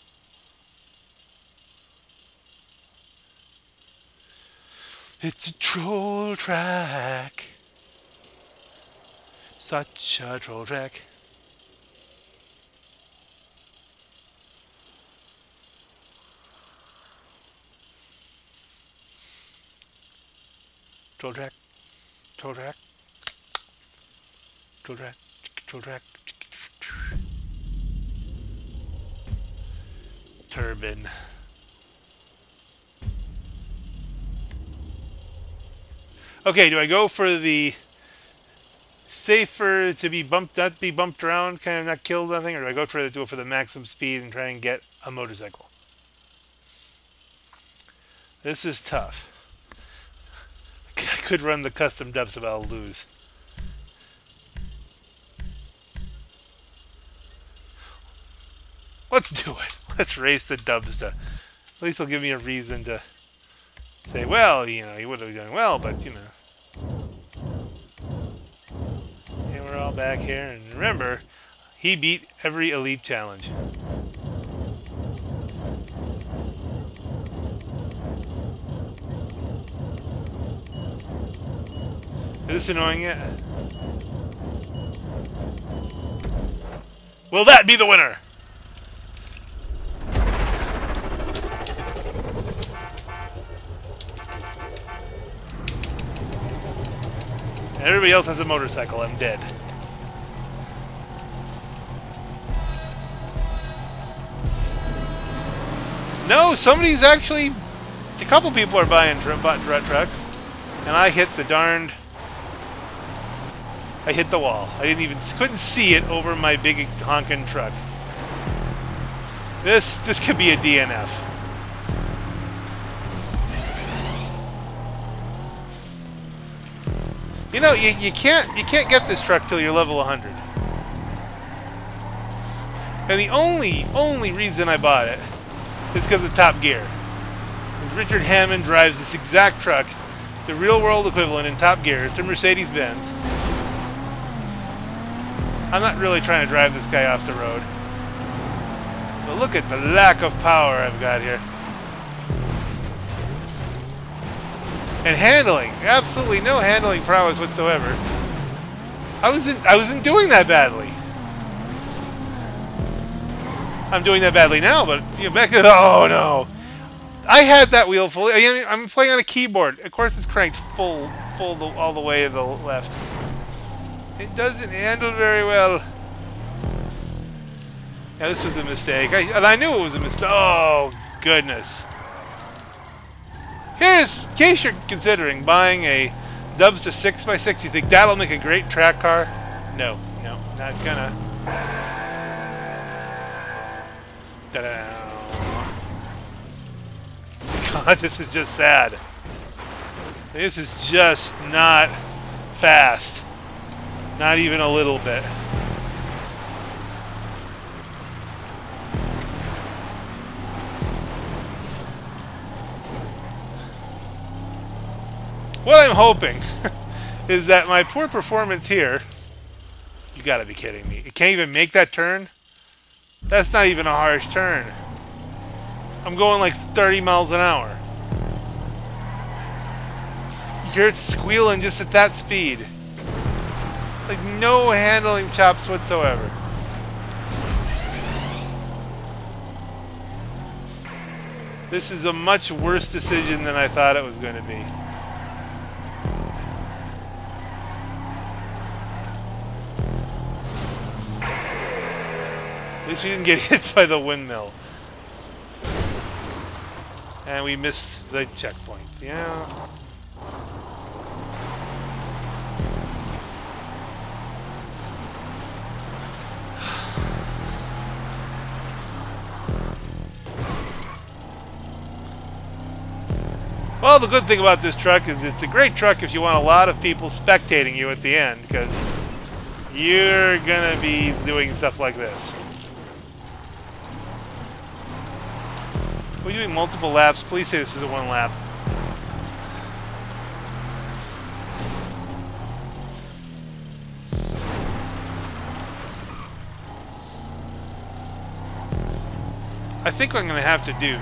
It's a troll track. Such a troll track. Troll track, troll track, troll track, troll track. Turbine. Okay, do I go for the safer to be bumped, not be bumped around, kind of not killed, nothing, or do I go for the maximum speed and try and get a motorcycle? This is tough. I could run the custom dubs, but I'll lose. Let's do it. Let's race the dubs to. At least it'll give me a reason to say, well, you know, he would have done well, but you know. And we're all back here, and remember, he beat every elite challenge. Is this annoying yet? Will that be the winner? Everybody else has a motorcycle. I'm dead. No, somebody's actually. A couple people are buying trucks, and I hit the darned. I hit the wall. I couldn't see it over my big honking truck. This could be a DNF. You know, you can't get this truck till you're level 100. And the only reason I bought it is because of Top Gear. Because Richard Hammond drives this exact truck, the real world equivalent in Top Gear. It's a Mercedes-Benz. I'm not really trying to drive this guy off the road. But look at the lack of power I've got here. And handling, absolutely no handling prowess whatsoever. I wasn't doing that badly. I'm doing that badly now, but you know, back then, oh no, I had that wheel fully. I'm playing on a keyboard. Of course, it's cranked full all the way to the left. It doesn't handle very well. Yeah, this was a mistake, and I knew it was a mistake. Oh goodness. Here's, in case you're considering buying a Dubsta 6x6, you think that'll make a great track car? No, not gonna. Ta-da. God, this is just sad. This is just not fast. Not even a little bit. What I'm hoping is that my poor performance here... You gotta be kidding me. It can't even make that turn? That's not even a harsh turn. I'm going like 30 miles an hour. You hear it squealing just at that speed. Like no handling chops whatsoever. This is a much worse decision than I thought it was going to be. At least we didn't get hit by the windmill. And we missed the checkpoint. Yeah. Well, the good thing about this truck is it's a great truck if you want a lot of people spectating you at the end, because you're gonna be doing stuff like this. We're doing multiple laps. Please say this isn't one lap. I think what I'm going to have to do...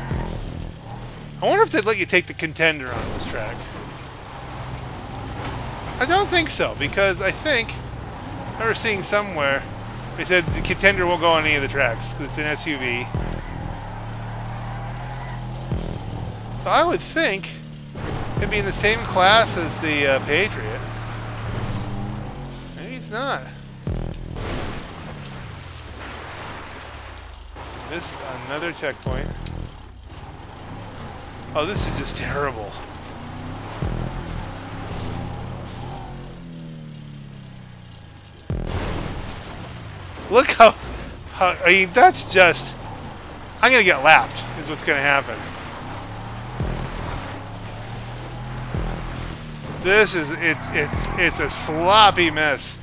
I wonder if they'd let you take the Contender on this track. I don't think so, because I think I remember seeing somewhere they said the Contender won't go on any of the tracks because it's an SUV. So I would think it'd be in the same class as the Patriot. Maybe it's not. Missed another checkpoint. Oh, this is just terrible. Look how I mean, that's just... I'm going to get lapped, is what's going to happen. This is, it's a sloppy mess.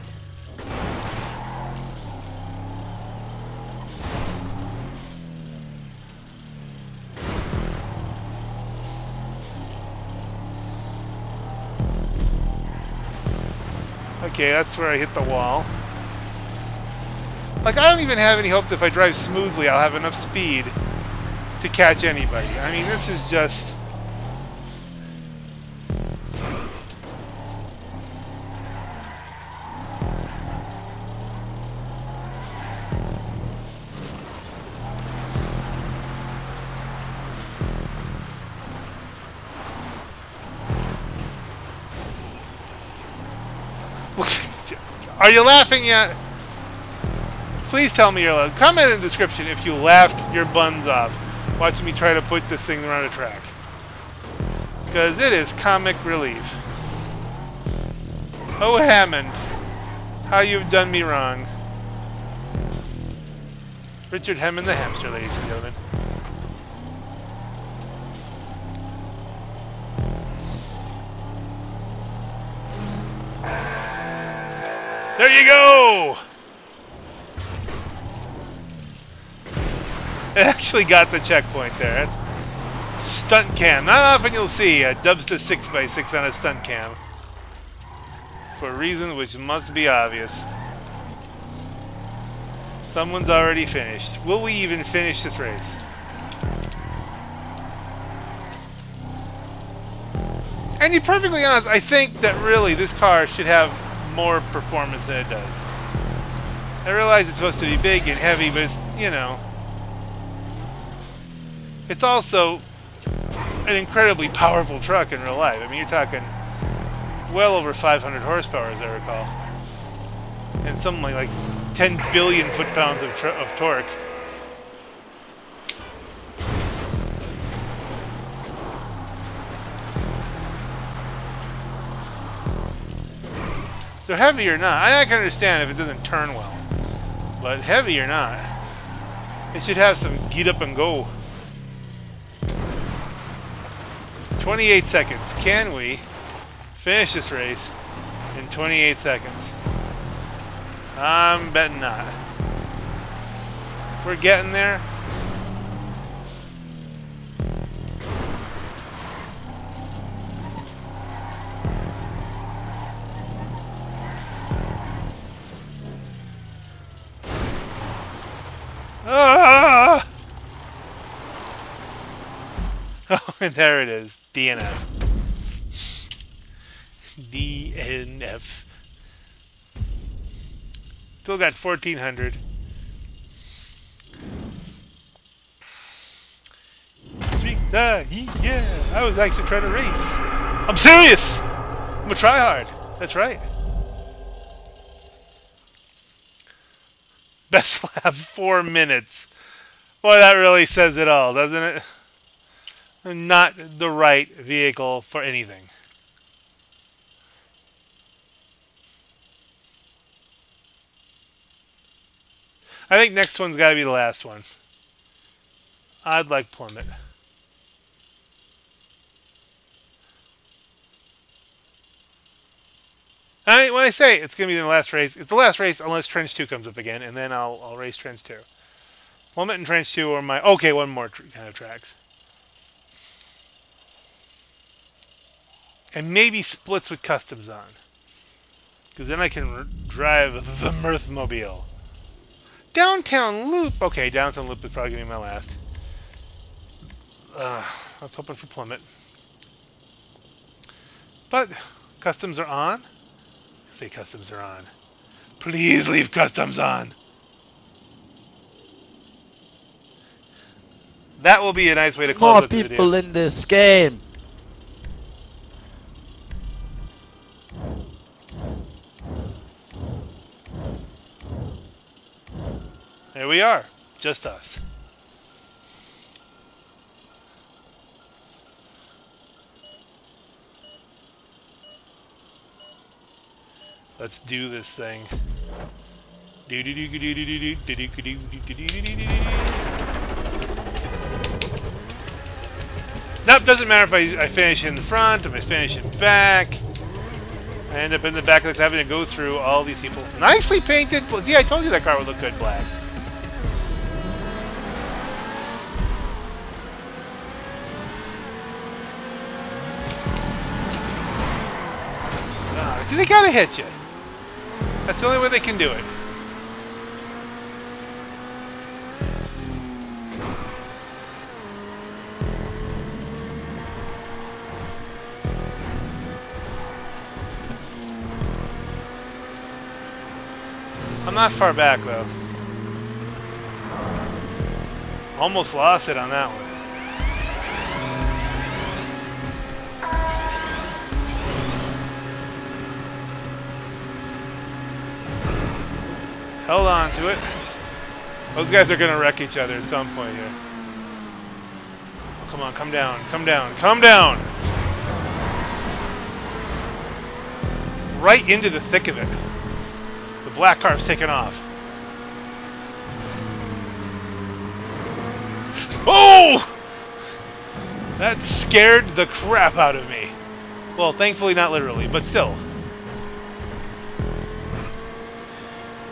Okay, that's where I hit the wall. Like, I don't even have any hope that if I drive smoothly, I'll have enough speed to catch anybody. I mean, this is just... Are you laughing yet? Please tell me you're laughing. Comment in the description if you laughed your buns off watching me try to put this thing around a track. Because it is comic relief. Oh, Hammond, how you've done me wrong. Richard Hammond the hamster, ladies and gentlemen. There you go! It actually got the checkpoint there. That's stunt cam. Not often you'll see a Dubsta 6x6 on a stunt cam. For a reason which must be obvious. Someone's already finished. Will we even finish this race? And to be perfectly honest, I think that really this car should have more performance than it does. I realize it's supposed to be big and heavy, but it's, you know, it's also an incredibly powerful truck in real life. I mean, you're talking well over 500 horsepower, as I recall. And something like 10 billion foot-pounds of torque. So heavy or not, I can understand if it doesn't turn well. But heavy or not, it should have some get up and go. 28 seconds. Can we finish this race in 28 seconds? I'm betting not. We're getting there. Ah! Oh, and there it is. DNF. DNF. Still got 1,400. Yeah, I was actually trying to race. I'm serious. I'm a tryhard. That's right. Best lap 4 minutes. Boy, that really says it all, doesn't it? Not the right vehicle for anything. I think next one's got to be the last one. I'd like Plymouth. I mean, when I say it's going to be the last race, it's the last race unless Trench 2 comes up again, and then I'll race Trench 2. Plymouth and Trench 2 are my... Okay, one more kind of tracks. And maybe splits with customs on. Because then I can drive the Mirthmobile. Downtown Loop. Okay, Downtown Loop is probably going to be my last. I was hoping for Plymouth. But customs are on. Say customs are on. Please leave customs on. That will be a nice way to close More out the video. people in this game. There we are. Just us. Let's do this thing. Nope, doesn't matter if I finish in the front, if I finish in back. I end up in the back, like having to go through all these people. Nicely painted. Well, see, I told you that car would look good black. See, they gotta hit you. That's the only way they can do it. I'm not far back, though. Almost lost it on that one. Held on to it. Those guys are going to wreck each other at some point here. Oh, come on, come down, come down, come down! Right into the thick of it. The black car's taking off. Oh! That scared the crap out of me. Well, thankfully not literally, but still.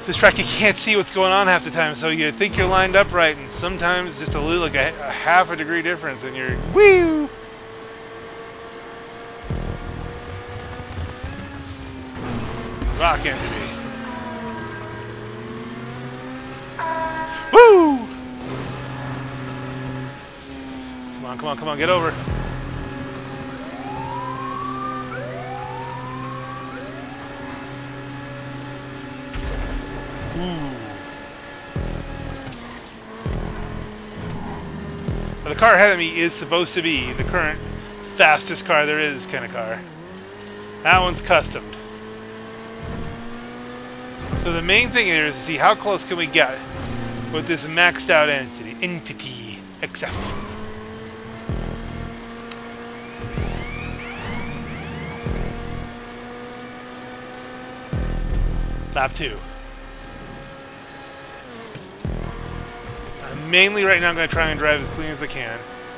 This track you can't see what's going on half the time, so you think you're lined up right, and sometimes just a little, like a half a degree difference, and you're woo. Rock Anthony. Woo! Come on, come on, come on, get over. Ooh. Well, the car ahead of me is supposed to be the current fastest car there is kind of car. That one's customed. So the main thing here is to see how close can we get with this maxed out entity XF. Lap 2. Mainly right now I'm going to try and drive as clean as I can.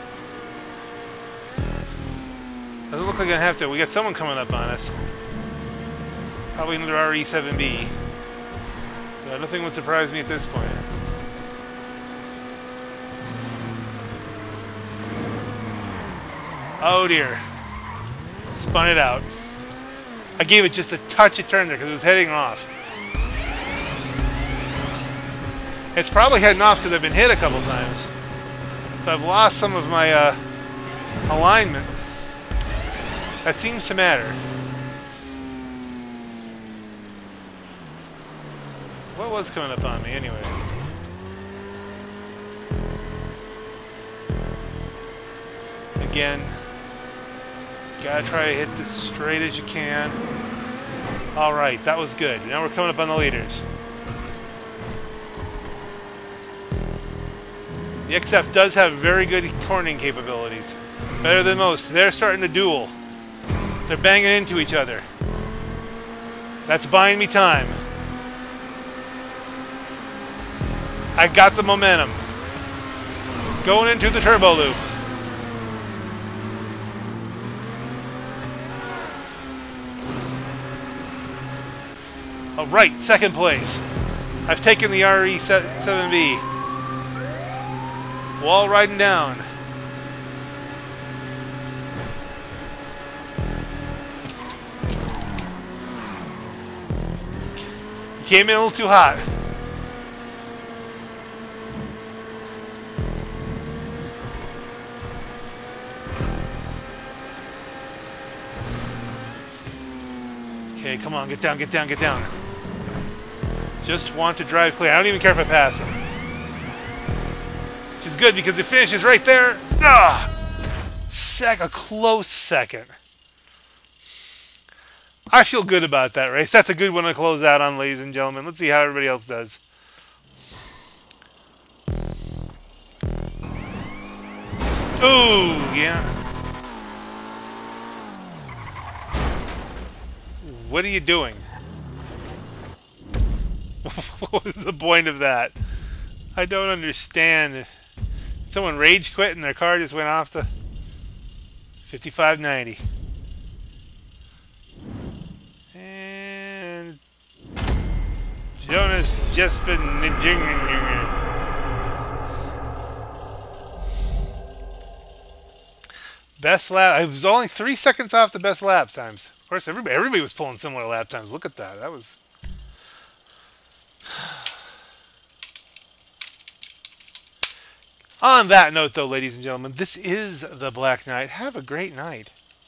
Doesn't look like I'm going to have to. We got someone coming up on us. Probably another RE7B. But nothing would surprise me at this point. Oh dear. Spun it out. I gave it just a touch of turn there because it was heading off. It's probably heading off because I've been hit a couple times. So I've lost some of my alignment. That seems to matter. What was coming up on me anyway? Again, gotta try to hit this straight as you can. Alright, that was good. Now we're coming up on the leaders. The XF does have very good cornering capabilities. Better than most. They're starting to duel. They're banging into each other. That's buying me time. I got the momentum. Going into the turbo loop. Alright, second place. I've taken the RE7B. Wall riding down. Came in a little too hot. Okay, come on, get down, get down, get down. Just want to drive clear. I don't even care if I pass him. Which is good because the finish is right there. Ah! A close second. I feel good about that race. That's a good one to close out on, ladies and gentlemen. Let's see how everybody else does. Ooh, yeah. What are you doing? What is the point of that? I don't understand. Someone rage quit and their car just went off the 5590. And Jonas just been best lap. I was only 3 seconds off the best lap times. Of course, everybody was pulling similar lap times. Look at that. That was. On that note, though, ladies and gentlemen, this is the Black Knight. Have a great night.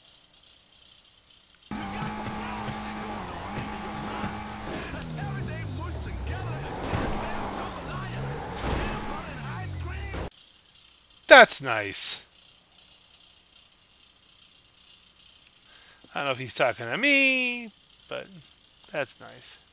That's nice. I don't know if he's talking to me, but that's nice.